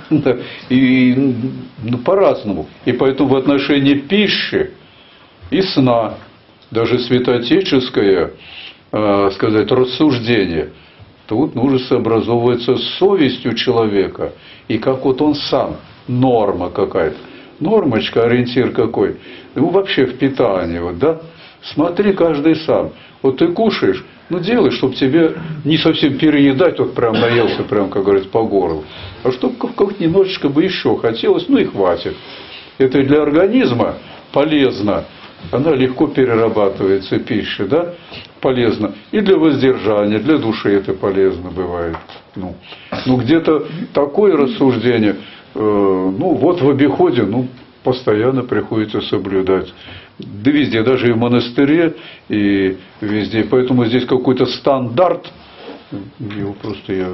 И ну, по-разному. И поэтому в отношении пищи и сна, даже святоотеческое, э, сказать, рассуждение, тут нужно сообразовываться с совестью человека, и как вот он сам, норма какая-то, нормочка, ориентир какой, ну вообще в питании, вот, да, смотри каждый сам, вот ты кушаешь, ну делай, чтобы тебе не совсем переедать, вот прям наелся, прям, как говорится, по горлу, а чтобы как-то немножечко бы еще хотелось, ну и хватит. Это для организма полезно. Она легко перерабатывается, пища, да, полезно. И для воздержания, для души это полезно бывает. Ну, ну где-то такое рассуждение, э, ну вот в обиходе, ну, постоянно приходится соблюдать. Да везде, даже и в монастыре, и везде. Поэтому здесь какой-то стандарт, его просто я...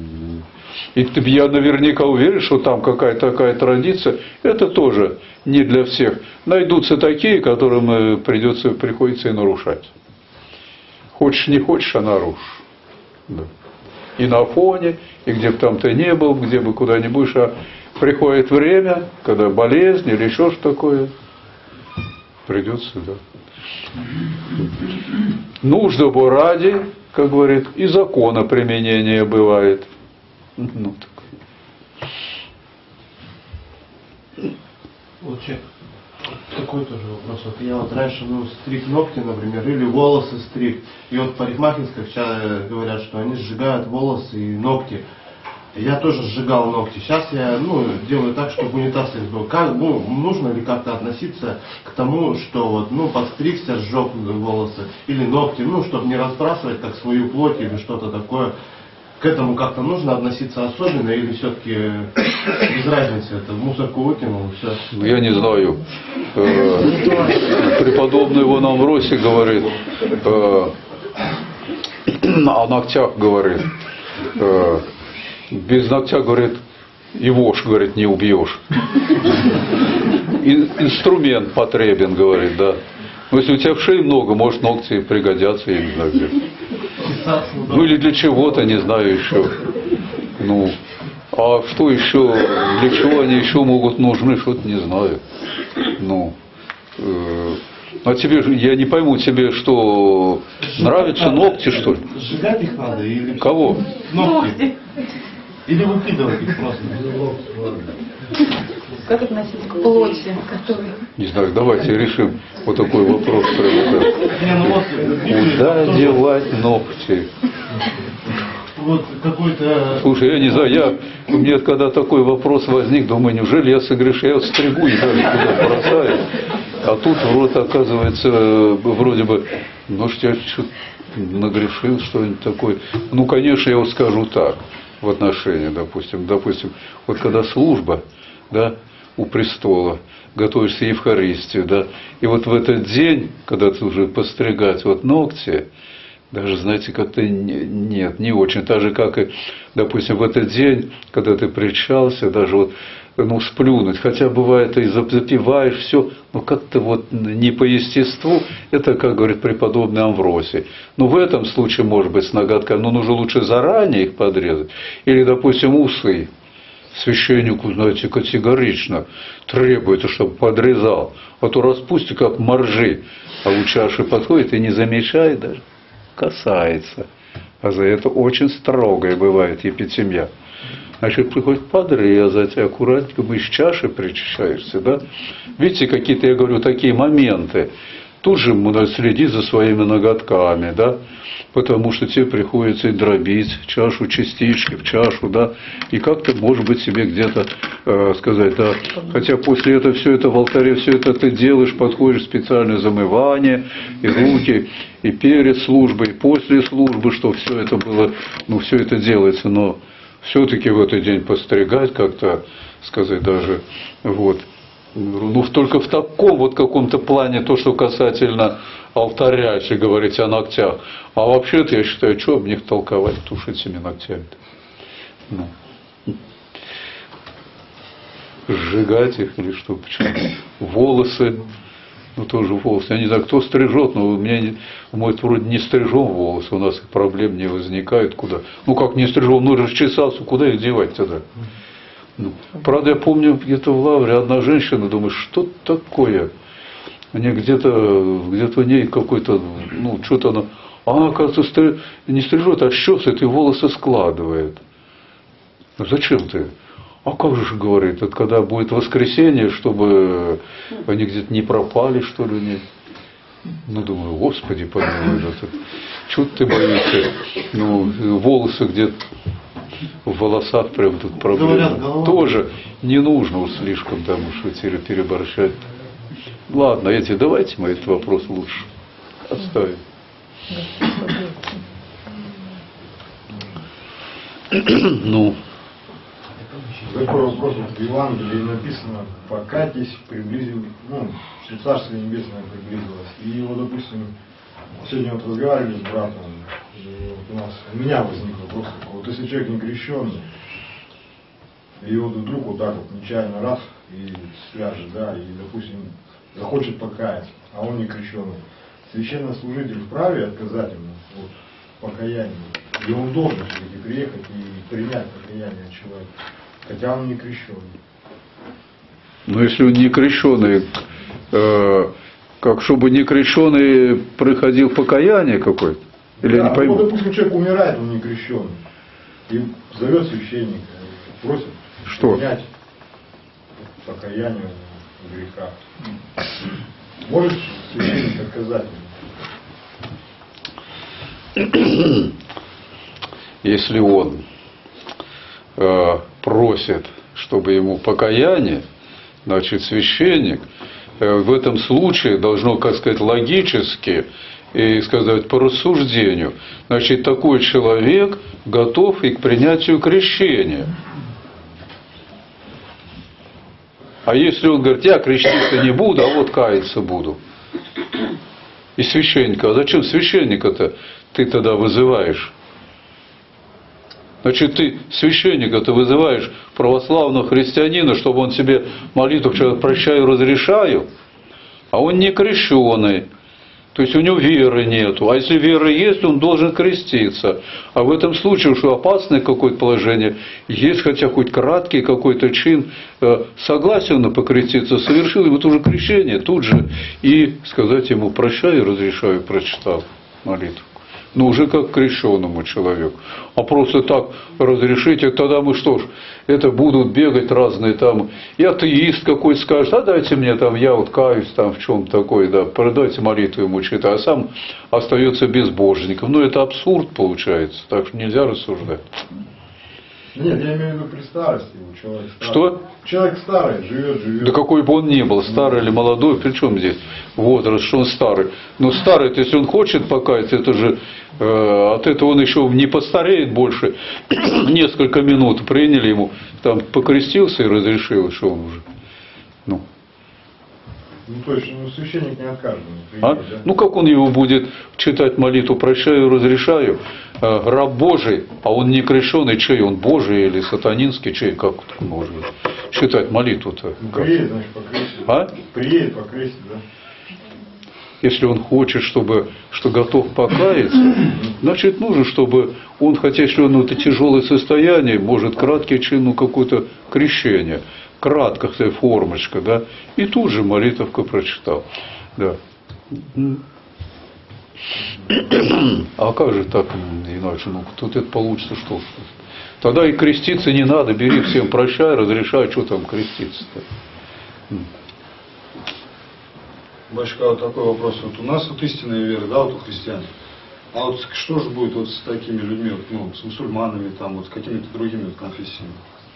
И я наверняка уверен, что там какая-то такая традиция, это тоже не для всех. Найдутся такие, которым придется, приходится и нарушать. Хочешь не хочешь, а нарушишь. Да. И на фоне, и где бы там ты не был, где бы куда ни будешь, а приходит время, когда болезнь или еще что такое, придется, да. Нужда бы ради, как говорит, и закона применения бывает. Ну, так. Вот чек. Такой тоже вопрос. Вот я вот раньше был стриг ногти, например, или волосы стриг. И вот в парикмахерских говорят, что они сжигают волосы и ногти. Я тоже сжигал ногти. Сейчас я ну, делаю так, чтобы унитаз был. Как, ну, нужно ли как-то относиться к тому, что вот, ну, подстригся, сжег волосы или ногти, ну, чтобы не разбрасывать как свою плоть или что-то такое. К этому как-то нужно относиться особенно или все-таки без разницы, это в мусорку выкинул и все? Я не знаю. Преподобный Иван Амвросий говорит, о ногтях говорит, без ногтя, говорит, и вошь, говорит, не убьешь. Инструмент потребен, говорит, да. Но если у тебя в шее много, может, ногти пригодятся, я не знаю где. Ну или для чего-то, не знаю еще. Ну, а что еще, для чего они еще могут нужны, что-то не знаю. Ну, э, а тебе, я не пойму, тебе что, нравятся ногти, что ли? Сжигать их надо или... Кого? Ногти. Или выкидывать их просто. Как относиться к плоти, который... Не знаю, давайте решим вот такой вопрос. Не, ну вот, Куда девать ногти? Вот какой-то... Слушай, я не знаю, я, у меня когда такой вопрос возник, думаю, неужели я согрешил, я вот стригу и даже туда бросаю, а тут вроде оказывается, вроде бы, может, я что-то нагрешил, что-нибудь такое. Ну, конечно, я вот скажу так, в отношении, допустим, допустим, вот когда служба, да, у престола, готовишься Евхаристию, да, и вот в этот день, когда ты уже постригать вот ногти, даже, знаете, как-то нет, не очень. Так же, как и, допустим, в этот день, когда ты причался, даже вот, ну, сплюнуть, хотя бывает, ты запиваешь все, но как-то вот не по естеству, это, как говорит преподобный Амвросий. Ну, в этом случае, может быть, с ноготками, но нужно лучше заранее их подрезать. Или, допустим, усы. Священнику, знаете, категорично требуется, чтобы подрезал, а то распустит, как моржи, а у чаши подходит и не замечает даже. Касается. А за это очень строгая бывает епитемья. Значит, приходит подрезать, аккуратненько, мы из чаши причащаешься, да? Видите, какие-то, я говорю, такие моменты. Тут же надо следить за своими ноготками, да? Потому что тебе приходится и дробить чашу частички в чашу, да? И как-то, может быть, себе где-то э, сказать, да? Хотя после этого все это в алтаре, все это ты делаешь, подходишь специальное замывание, и руки, и перед службой, и после службы, что все это было, ну, все это делается, но все-таки в этот день постригать как-то, сказать даже, вот, ну, только в таком вот каком-то плане, то, что касательно алтаря, если говорить о ногтях. А вообще-то, я считаю, что об них толковать, тушить этими ногтями-то. Ну. Сжигать их или что, почему? Волосы, ну тоже волосы. Я не знаю, кто стрижет, но у меня, мы вроде не стрижем волосы, у нас проблем не возникает, куда. Ну как не стрижем, ну расчесался, куда их девать тогда? Ну, правда, я помню, где-то в Лавре одна женщина, думаю, что такое? Мне где-то, где-то в ней какой-то, ну, что-то она, она, оказывается, не стрижет, а щетсит и волосы складывает. Ну, зачем ты? А как же, говорит, это когда будет воскресенье, чтобы они где-то не пропали, что ли, нет? Ну, думаю, Господи, помилуй, что ты боишься? Ну, волосы где-то в волосах прям тут проблема. Тоже не нужно уж слишком там уж переборщать. Ладно, эти, давайте мы этот вопрос лучше оставим. Ну. Такой вопрос. В Евангелии написано: покайтесь, приблизим, ну, что Царство Небесное приблизилось. И вот, допустим, сегодня вот разговаривали с братом, и вот у нас, у меня возник вопрос такой: вот если человек не крещенный, и вот вдруг вот так вот нечаянно раз и свяжет, да, и, допустим, захочет покаяться, а он не крещенный, священнослужитель вправе отказать ему от покаяния, и он должен все-таки приехать и принять покаяние от человека, хотя он не крещенный. Ну, если он не крещенный, э, как чтобы не крещенный приходил покаяние какое-то? Или да, я не пойму? Ну, допустим, человек умирает, он не крещенный, и зовет священника, просит что? принять покаяние в грехах. Может священник отказать ему? Если он э, просит, чтобы ему покаяние, значит, священник э, в этом случае должно, как сказать, логически и сказать по рассуждению, значит, такой человек готов и к принятию крещения. А если он говорит, я креститься не буду, а вот каяться буду. И священника, а зачем священника-то ты тогда вызываешь? Значит, ты священника-то вызываешь православного христианина, чтобы он себе молитву «прощаю, разрешаю», а он не крещеный. То есть у него веры нету. А если вера есть, он должен креститься. А в этом случае, что опасное какое-то положение, есть хотя хоть краткий какой-то чин, согласен на покреститься, совершил, и вот уже крещение тут же, и сказать ему прощаю, разрешаю, прочитал молитву. Но уже как крещенному человеку. А просто так разрешите, тогда мы что ж, это будут бегать разные там, и атеист какой-то скажет, а дайте мне там, я вот каюсь там в чем такой, да, продайте молитву ему читать, а сам остается безбожником. Ну это абсурд получается, так что нельзя рассуждать. Нет, я имею в виду при старости, у человека старый. Что? Человек старый, живет, живет. Да какой бы он ни был, старый или молодой, при чем здесь возраст, что он старый. Но старый, если он хочет покаяться, это же э, от этого он еще не постареет больше. Несколько минут приняли ему, там покрестился и разрешил, что он уже. Ну. Ну, то есть, ну, священник не откажет. А? Да? Ну, как он его будет читать молитву «Прощаю, разрешаю», э, раб Божий, а он не крещеный, чей он, Божий или сатанинский, чей, как он может читать молитву-то? Ну, приедет, значит, покрестит. А? Приедет, покрестит, да. Если он хочет, чтобы, что готов покаяться, значит, нужно, чтобы он, хотя если он это тяжелое состояние, может, краткий чин, ну, какое-то крещение, краткая формочка, да, и тут же молитвовка прочитал. Да. А как же так иначе? Ну, тут это получится что? Тогда и креститься не надо, бери всем прощай, разрешай, что там креститься-то. Батюшка, вот такой вопрос. Вот у нас вот истинная вера, да, вот у христиан. А вот что же будет вот с такими людьми, вот, ну, с мусульманами, там, вот, с какими-то другими вот конфессиями?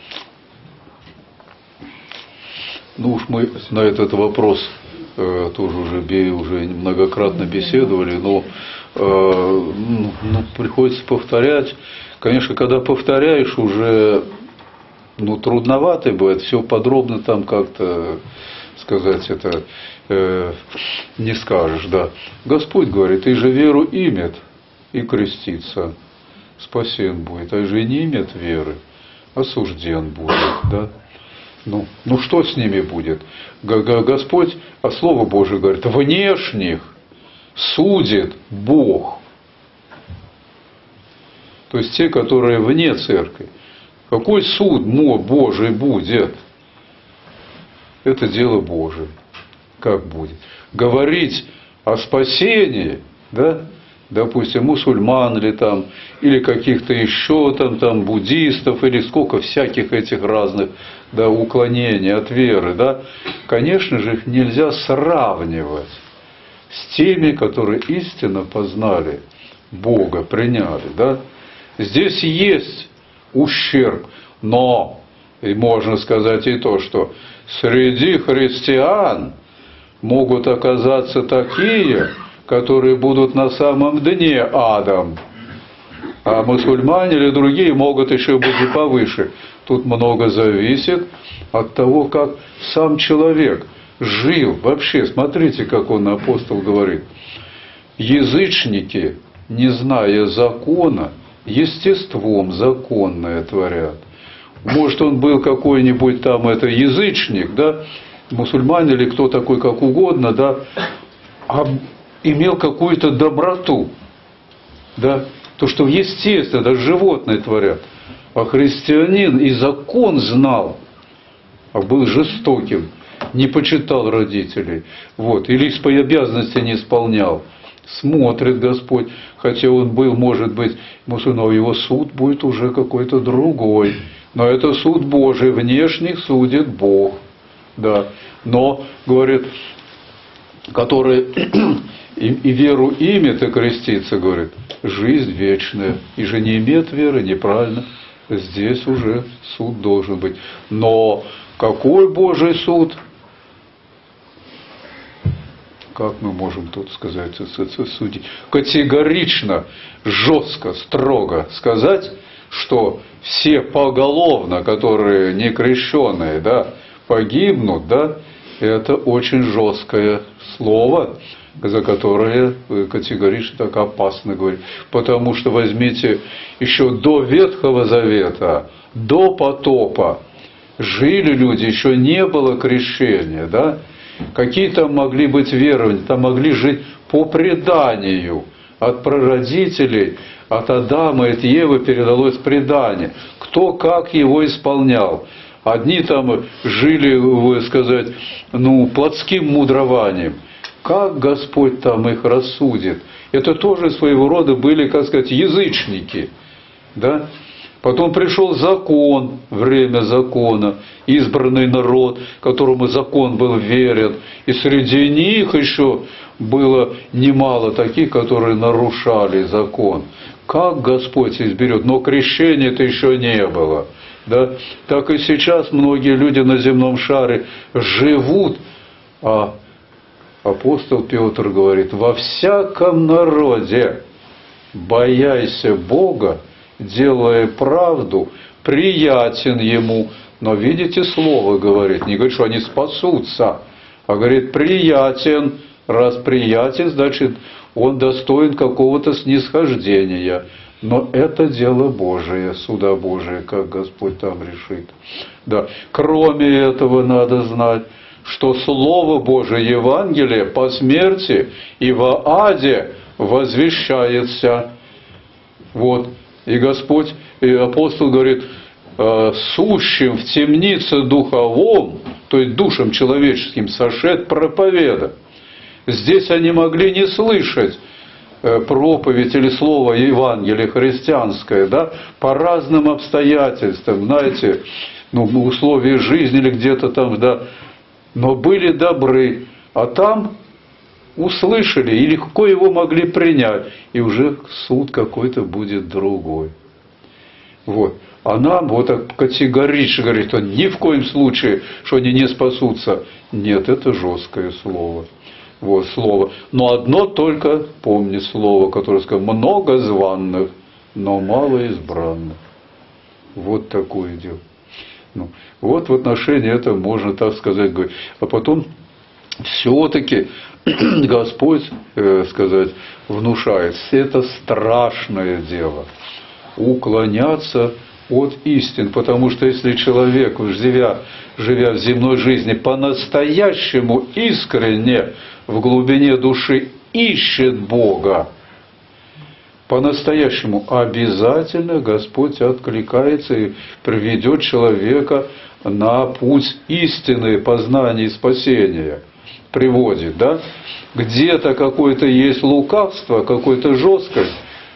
Ну уж мы на этот вопрос э, тоже уже, уже многократно беседовали, но э, ну, ну, приходится повторять. Конечно, когда повторяешь, уже ну, трудновато бывает, все подробно там как-то сказать это э, не скажешь, да. Господь говорит, и же веру имет, и крестится, спасен будет, а и же не имет веры, осужден будет, да. Ну, ну что с ними будет? Господь, а Слово Божие говорит, внешних судит Бог. То есть те, которые вне церкви. Какой суд Божий будет? Это дело Божие. Как будет? Говорить о спасении, да? Допустим, мусульман или там, или каких-то еще там, там буддистов, или сколько всяких этих разных, да, уклонений от веры, да, конечно же, их нельзя сравнивать с теми, которые истинно познали Бога, приняли, да. Здесь есть ущерб, но, и можно сказать и то, что среди христиан могут оказаться такие, которые будут на самом дне адом, а мусульмане или другие могут еще быть и повыше. Тут много зависит от того, как сам человек жил. Вообще, смотрите, как он, апостол, говорит. Язычники, не зная закона, естеством законное творят. Может, он был какой-нибудь там это язычник, да, мусульманин или кто такой, как угодно, да, а имел какую-то доброту, да, то, что естественно, даже животные творят. А христианин и закон знал, а был жестоким, не почитал родителей, вот, или свои обязанности не исполнял. Смотрит Господь, хотя он был, может быть, мусульманом, его суд будет уже какой-то другой. Но это суд Божий, внешних судит Бог. Да. Но, говорит, который и, и веру имет и крестится, говорит, жизнь вечная. И же не имеет веры, неправильно. Здесь уже суд должен быть. Но какой Божий суд? Как мы можем тут сказать, судить? Категорично, жестко, строго сказать, что все поголовно, которые не крещеные, да, погибнут, да, это очень жесткое слово, за которое категорично так опасно говорить. Потому что возьмите еще до Ветхого Завета, до потопа, жили люди, еще не было крещения, да. Какие там могли быть верования? Там могли жить по преданию от прародителей, от Адама и от Евы передалось предание. Кто как его исполнял. Одни там жили, вы сказать, ну, плотским мудрованием. Как Господь там их рассудит? Это тоже своего рода были, как сказать, язычники. Да? Потом пришел закон, время закона, избранный народ, которому закон был верен. И среди них еще было немало таких, которые нарушали закон. Как Господь изберет? Но крещения-то еще не было. Да? Так и сейчас многие люди на земном шаре живут, а апостол Петр говорит: во всяком народе бояйся Бога, делая правду, приятен Ему. Но видите, слово говорит, не говорит, что они спасутся, а говорит, приятен. Раз приятен, значит, он достоин какого-то снисхождения. Но это дело Божие, суда Божие, как Господь там решит. Да. Кроме этого надо знать, что Слово Божие, Евангелие, по смерти и во аде возвещается. Вот. И Господь, и апостол говорит, сущим в темнице духовом, то есть душам человеческим, сошед проповеда. Здесь они могли не слышать проповедь или слово Евангелие христианское, да, по разным обстоятельствам, знаете, ну, условия жизни или где-то там, да, но были добры, а там услышали и легко его могли принять, и уже суд какой-то будет другой. Вот. А нам вот так категорично говорит, что ни в коем случае, что они не спасутся. Нет, это жесткое слово. Вот слово. Но одно только помни слово, которое сказал: много званных, но мало избранных. Вот такое дело. Ну, вот в отношении этого можно так сказать. А потом все-таки Господь, э, сказать, внушает. Это страшное дело. Уклоняться от истин. Потому что если человек, живя, живя в земной жизни, по-настоящему искренне в глубине души ищет Бога, по-настоящему обязательно Господь откликается и приведет человека на путь истины, познания и спасения. Приводит, да? Где-то какое-то есть лукавство, какая-то жесткость,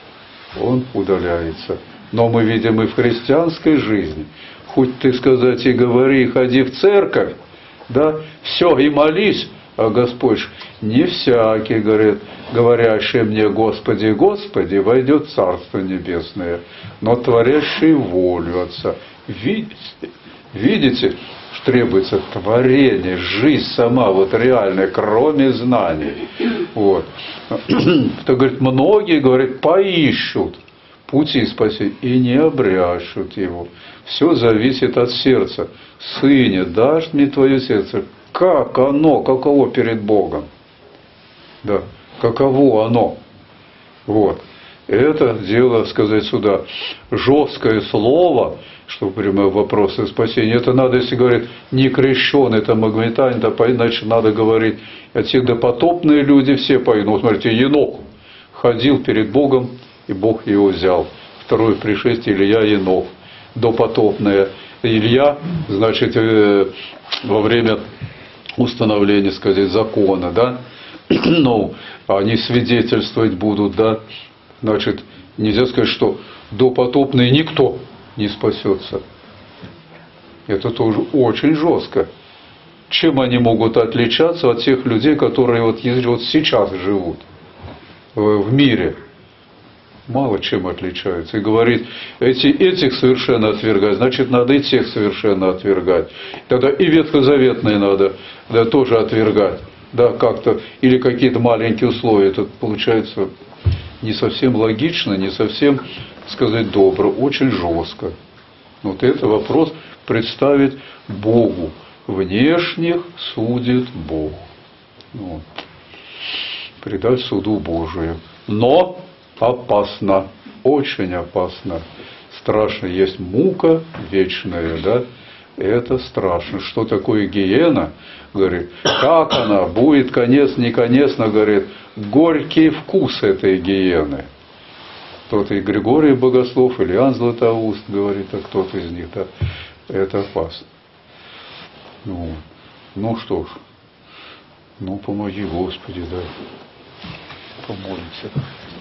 он удаляется. Но мы видим и в христианской жизни, хоть ты сказать и говори, и ходи в церковь, да, все, и молись, а Господь не всякий, говорит, говорящий мне Господи, Господи, войдет в Царство Небесное, но творящий волю Отца. Видите, видите, что требуется творение, жизнь сама, вот реальная, кроме знаний. Вот. То, говорит, многие, говорит, поищут пути спасения и не обрящут его. Все зависит от сердца. Сыне, дашь мне твое сердце? Как оно, каково перед Богом? Да, каково оно? Вот. Это дело, сказать сюда, жесткое слово, что прямо вопросы спасения. Это надо, если говорить, не крещеный, это магометанин, то иначе надо говорить, эти допотопные люди все пойдут. Смотрите, Енох ходил перед Богом, и Бог его взял. Второе пришествие Илья, Енох, допотопное. Илья, значит, во время установления, сказать, закона, да, ну, они свидетельствовать будут, да, значит, нельзя сказать, что допотопный никто не спасется. Это тоже очень жестко. Чем они могут отличаться от тех людей, которые вот, вот сейчас живут в мире? Мало чем отличаются. И говорит, эти, этих совершенно отвергать, значит, надо и тех совершенно отвергать. Тогда и ветхозаветные надо, да, тоже отвергать. Да, как-то, или какие-то маленькие условия. Это получается не совсем логично, не совсем, сказать, добро, очень жестко. Вот это вопрос представить Богу. Внешних судит Бог. Вот. Предать суду Божию. Но опасно, очень опасно. Страшно, есть мука вечная, да? Это страшно. Что такое гиена? Говорит, как она? Будет конец, не конец, но, говорит, горький вкус этой гиены. Кто-то и Григорий Богослов, или Иоанн Златоуст говорит, а кто-то из них, да, это опасно. Ну, ну что ж, ну помоги, Господи, да, помолимся.